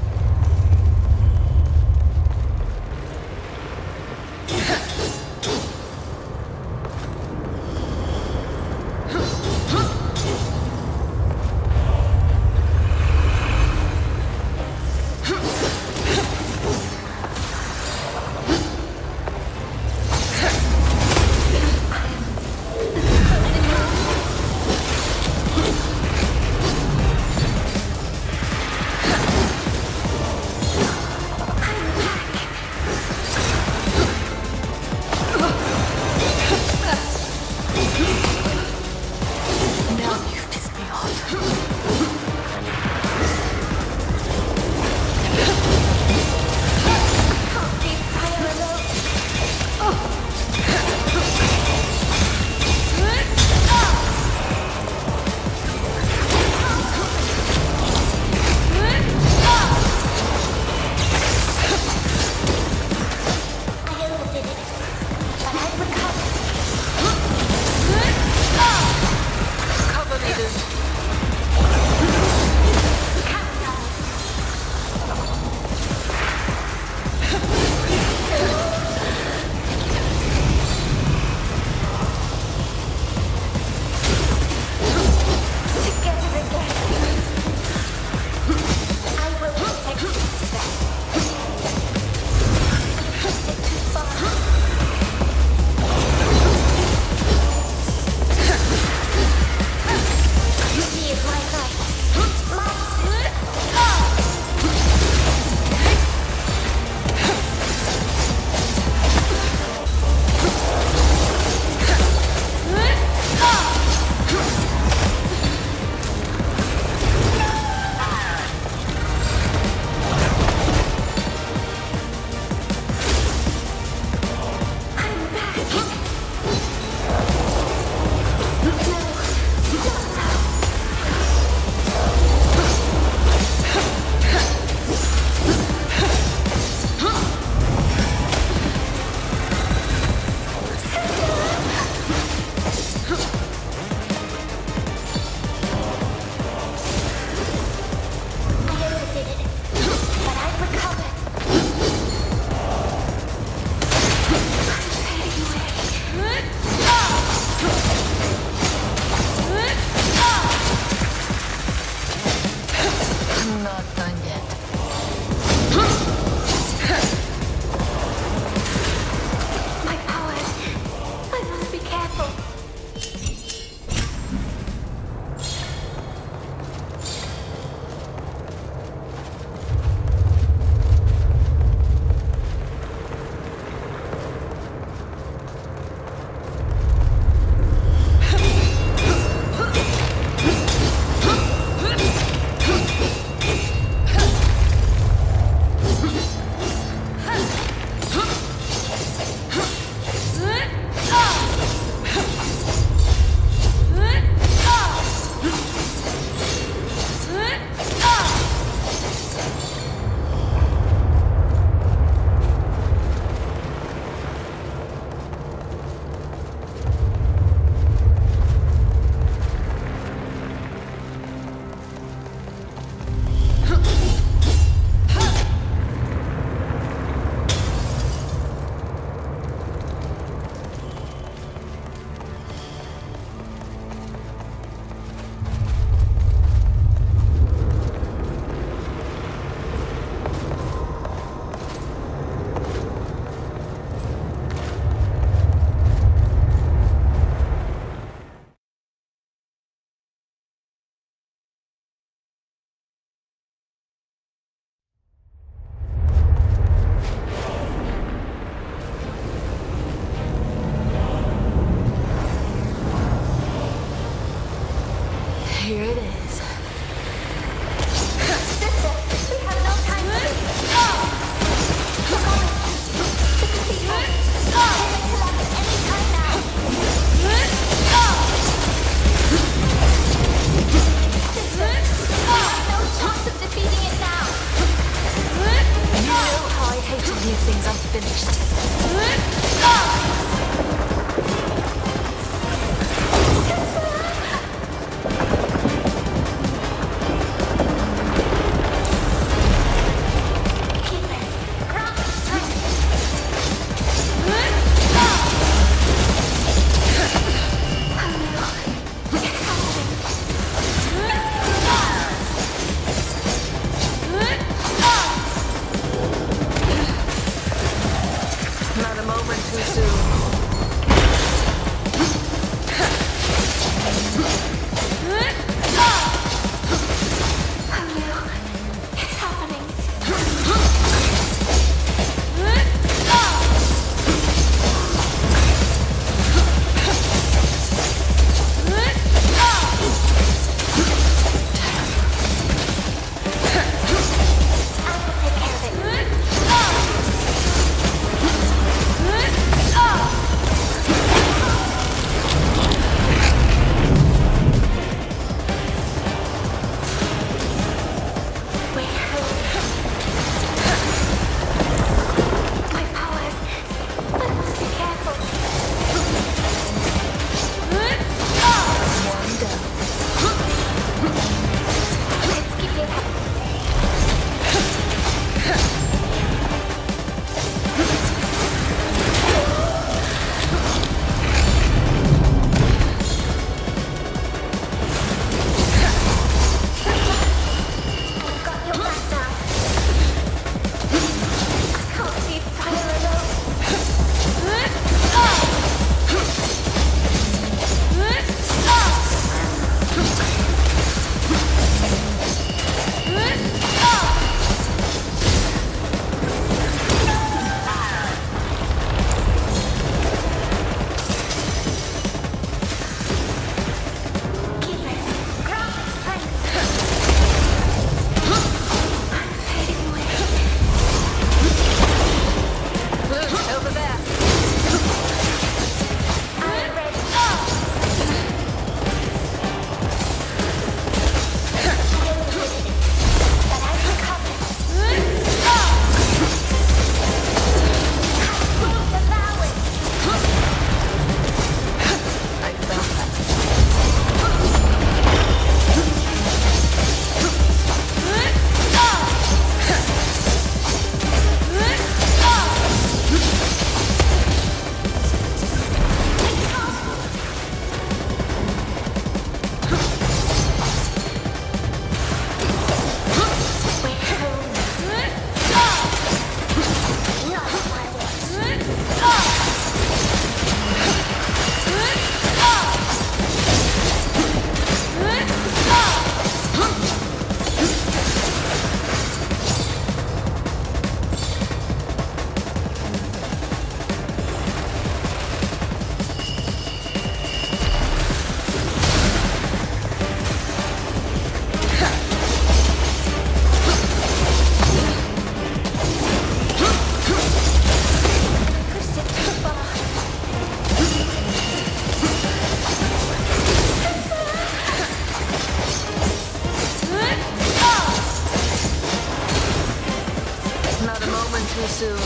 too soon.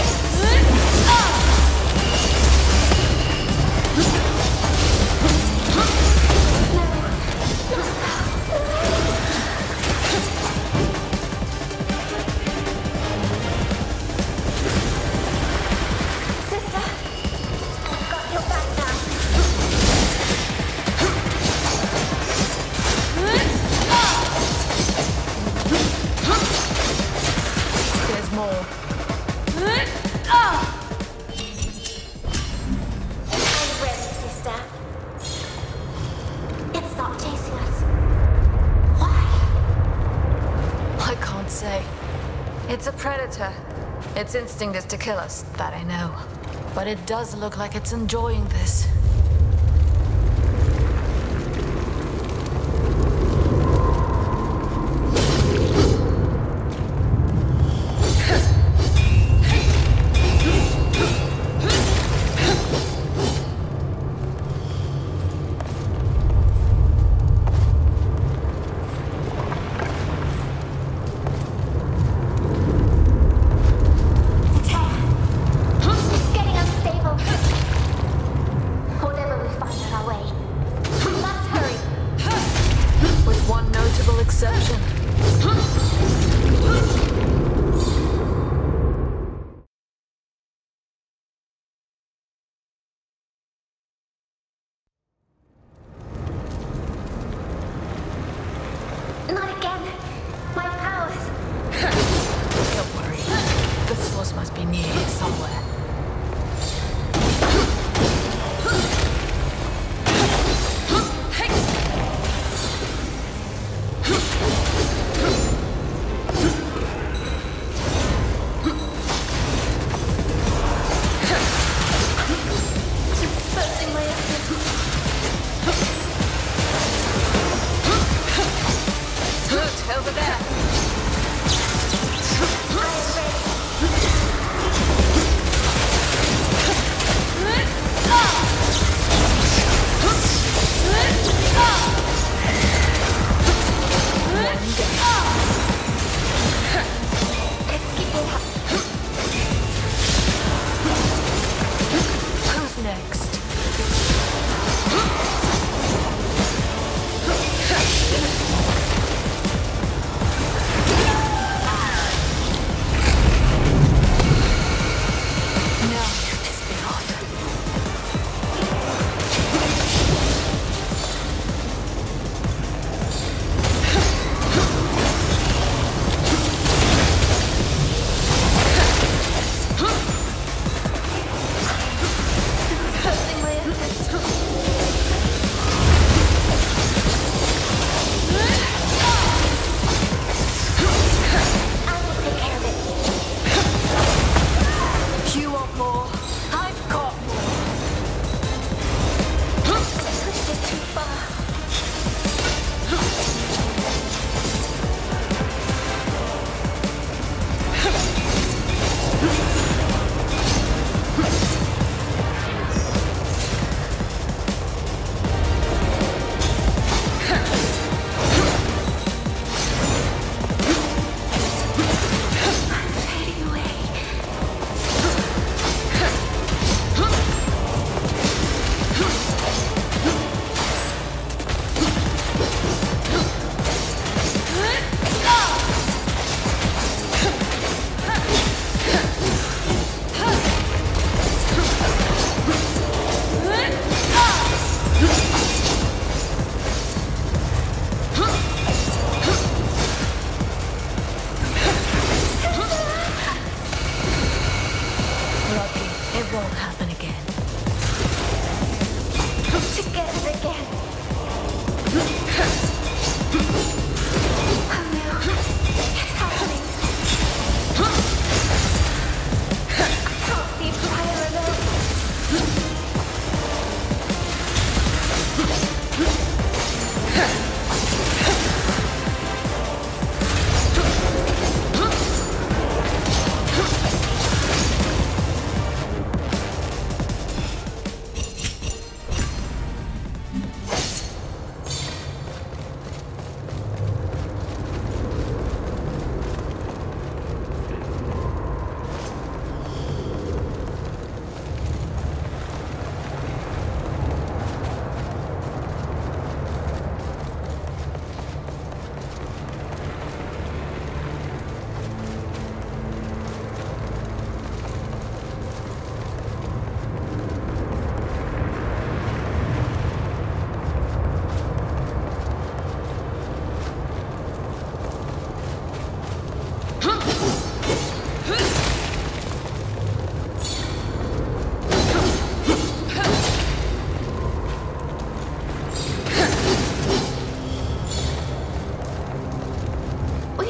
Sister, I've got your back now. There's more. I'm ready, sister. It's not chasing us. Why? I can't say. It's a predator. Its instinct is to kill us, that I know. But it does look like it's enjoying this. It's getting unstable. Whatever we find on our way, we must hurry. With one notable exception. Not again. My powers. Don't worry. The source must be near here somewhere. Searching my essence. Look, over there. I am ready. Let's keep it up. Who's next? Now you've pissed me off.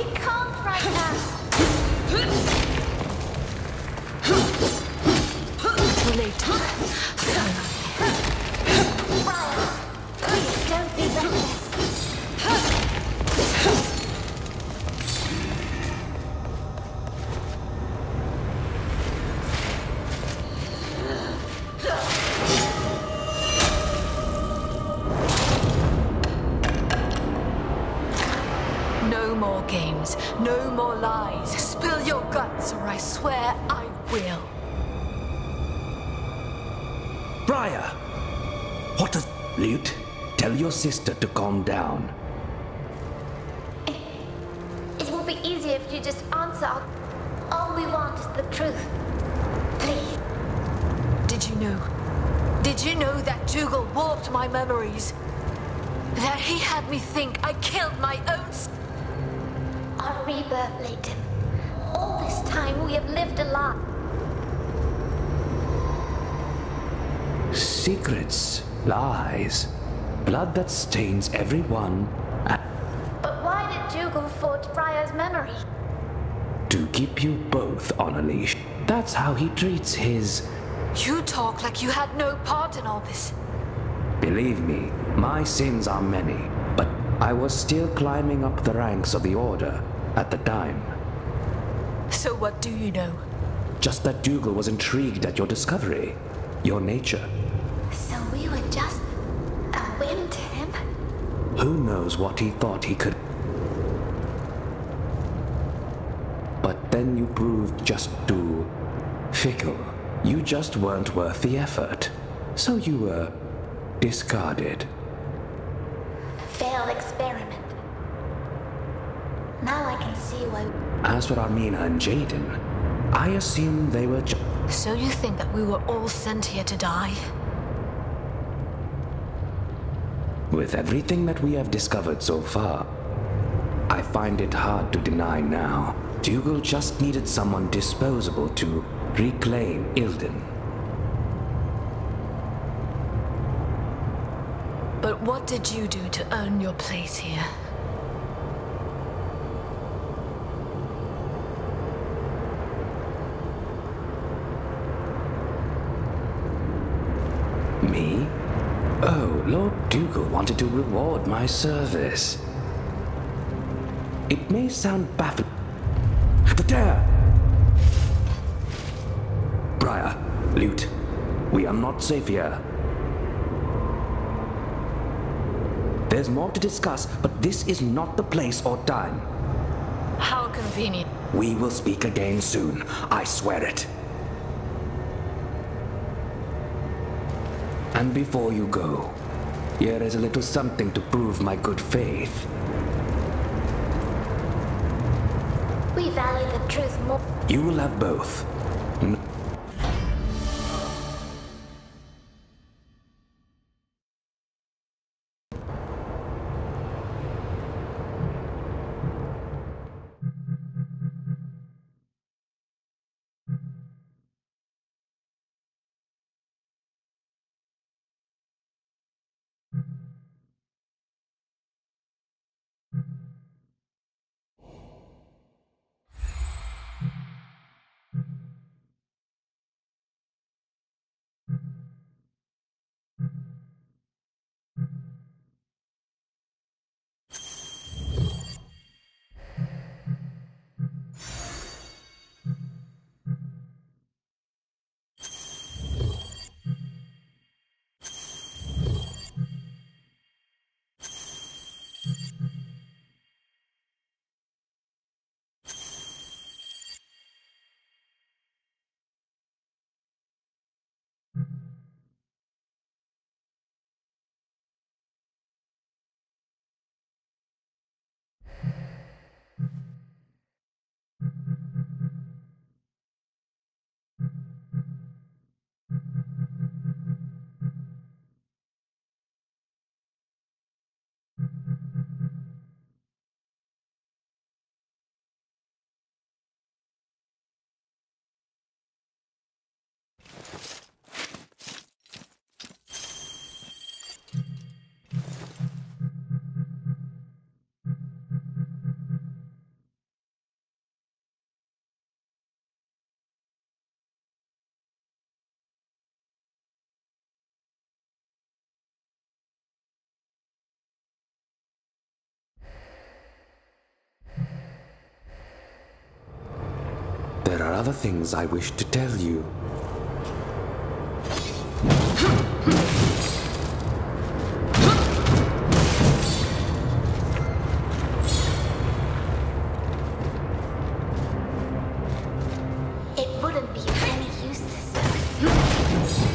can't right now. Too late. Brian, please don't be reckless. No more games, no more lies. Spill your guts or I swear I will. Briar! What does... Lute, tell your sister to calm down. It will be easier if you just answer. All we want is the truth. Please. Did you know? Did you know that Dougal warped my memories? That he had me think I killed my own Our rebirth, Leighton. All this time we have lived a lie. Secrets, lies, blood that stains everyone. But why did Dougal forge Briar's memory? To keep you both on a leash. That's how he treats his... You talk like you had no part in all this. Believe me, my sins are many, but I was still climbing up the ranks of the Order at the time. So what do you know? Just that Dougal was intrigued at your discovery, your nature. So we were just a whim to him? Who knows what he thought he could... But then you proved just too fickle. You just weren't worth the effort. So you were discarded. Failed experiment. Now I can see why... As for Armina and Jaden, I assume they were So you think that we were all sent here to die? With everything that we have discovered so far, I find it hard to deny now. Dougal just needed someone disposable to reclaim Ilden. But what did you do to earn your place here? Me? Oh, Lord Dougal wanted to reward my service. It may sound baffling. The dare! Briar, Lute, we are not safe here. There's more to discuss, but this is not the place or time. How convenient. We will speak again soon, I swear it. And before you go, here is a little something to prove my good faith. We value the truth more. You will have both. There are other things I wish to tell you. It wouldn't be of any use this time.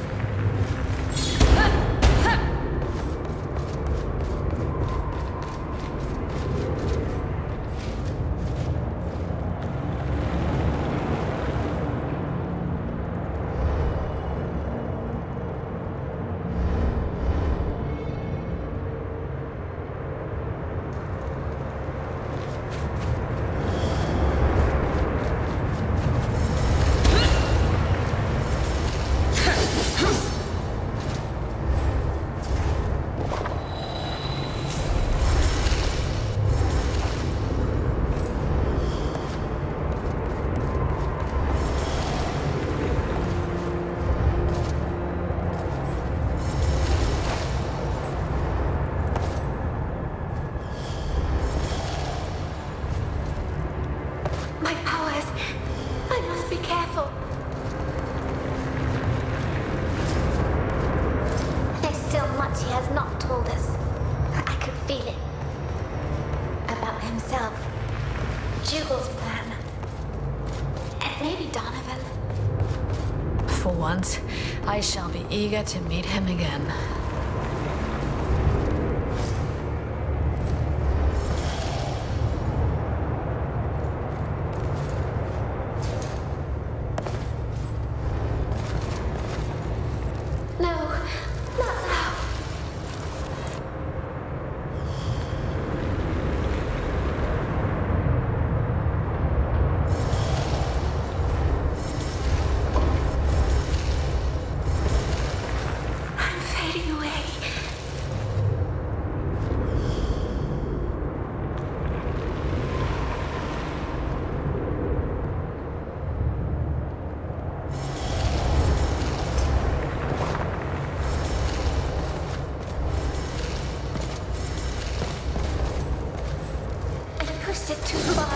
My powers. I must be careful. There's still much he has not told us. I could feel it. About himself. Jugal's plan. And maybe Donovan. For once, I shall be eager to meet him again. No, not now. I'm fading away. I pushed it too far.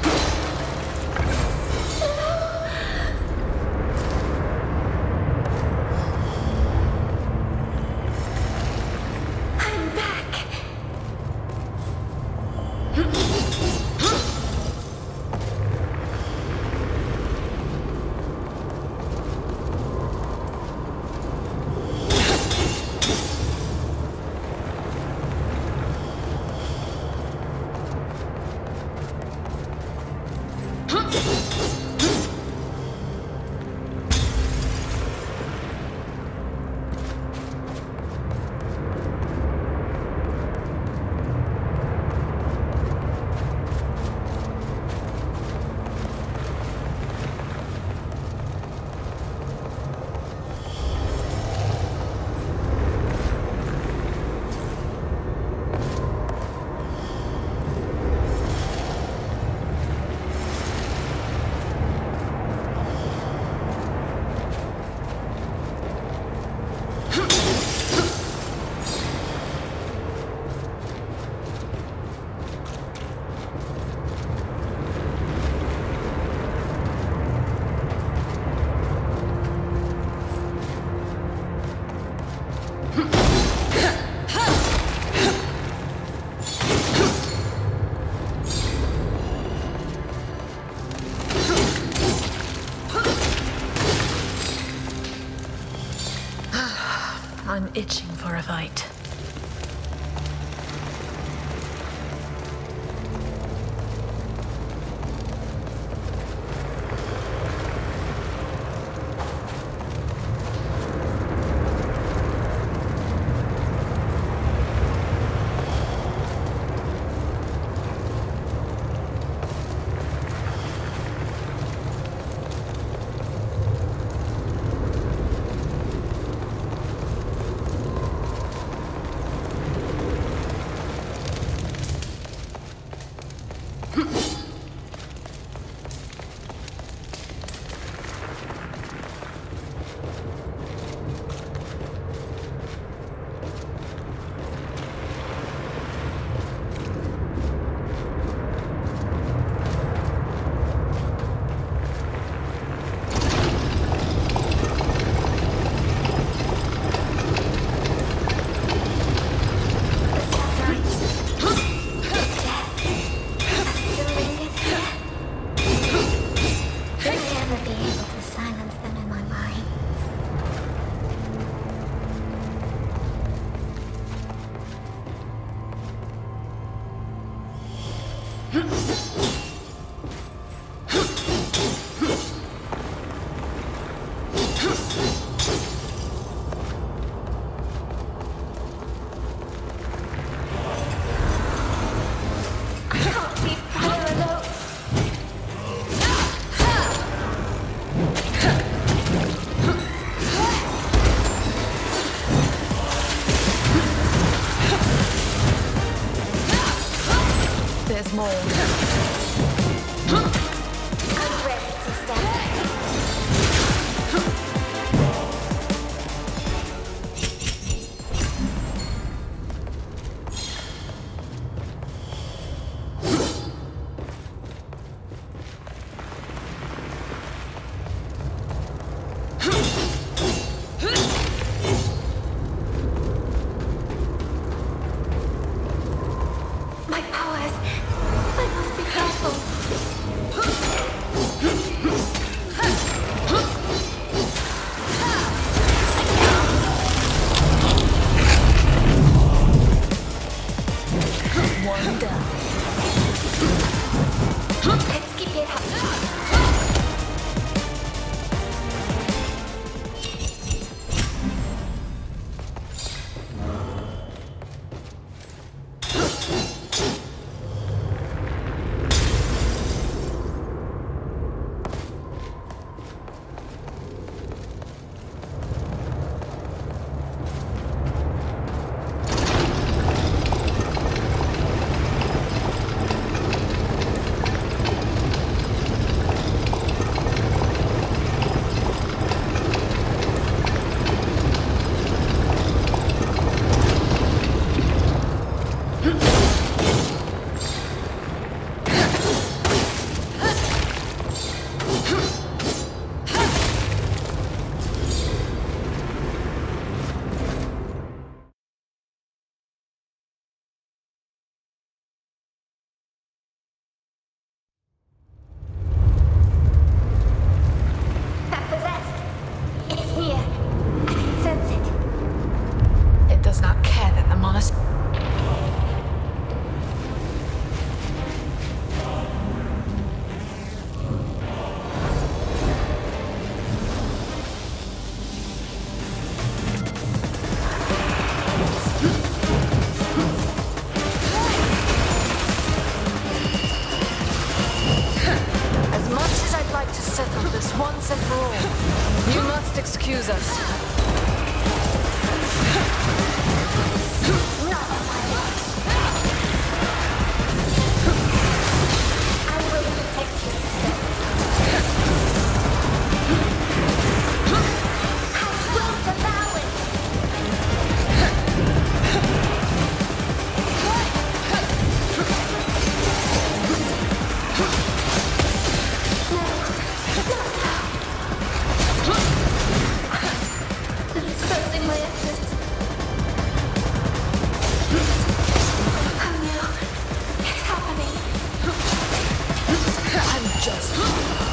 I'm back. I'm itching for a fight. Let's keep it up. I'm possessed. It's near. I can sense it. It does not care that the monastery. As much as I'd like to settle this once and for all, you must excuse us. I will protect you, sister. I will devour it. Exposing my essence. Oh no, it's happening. I'm just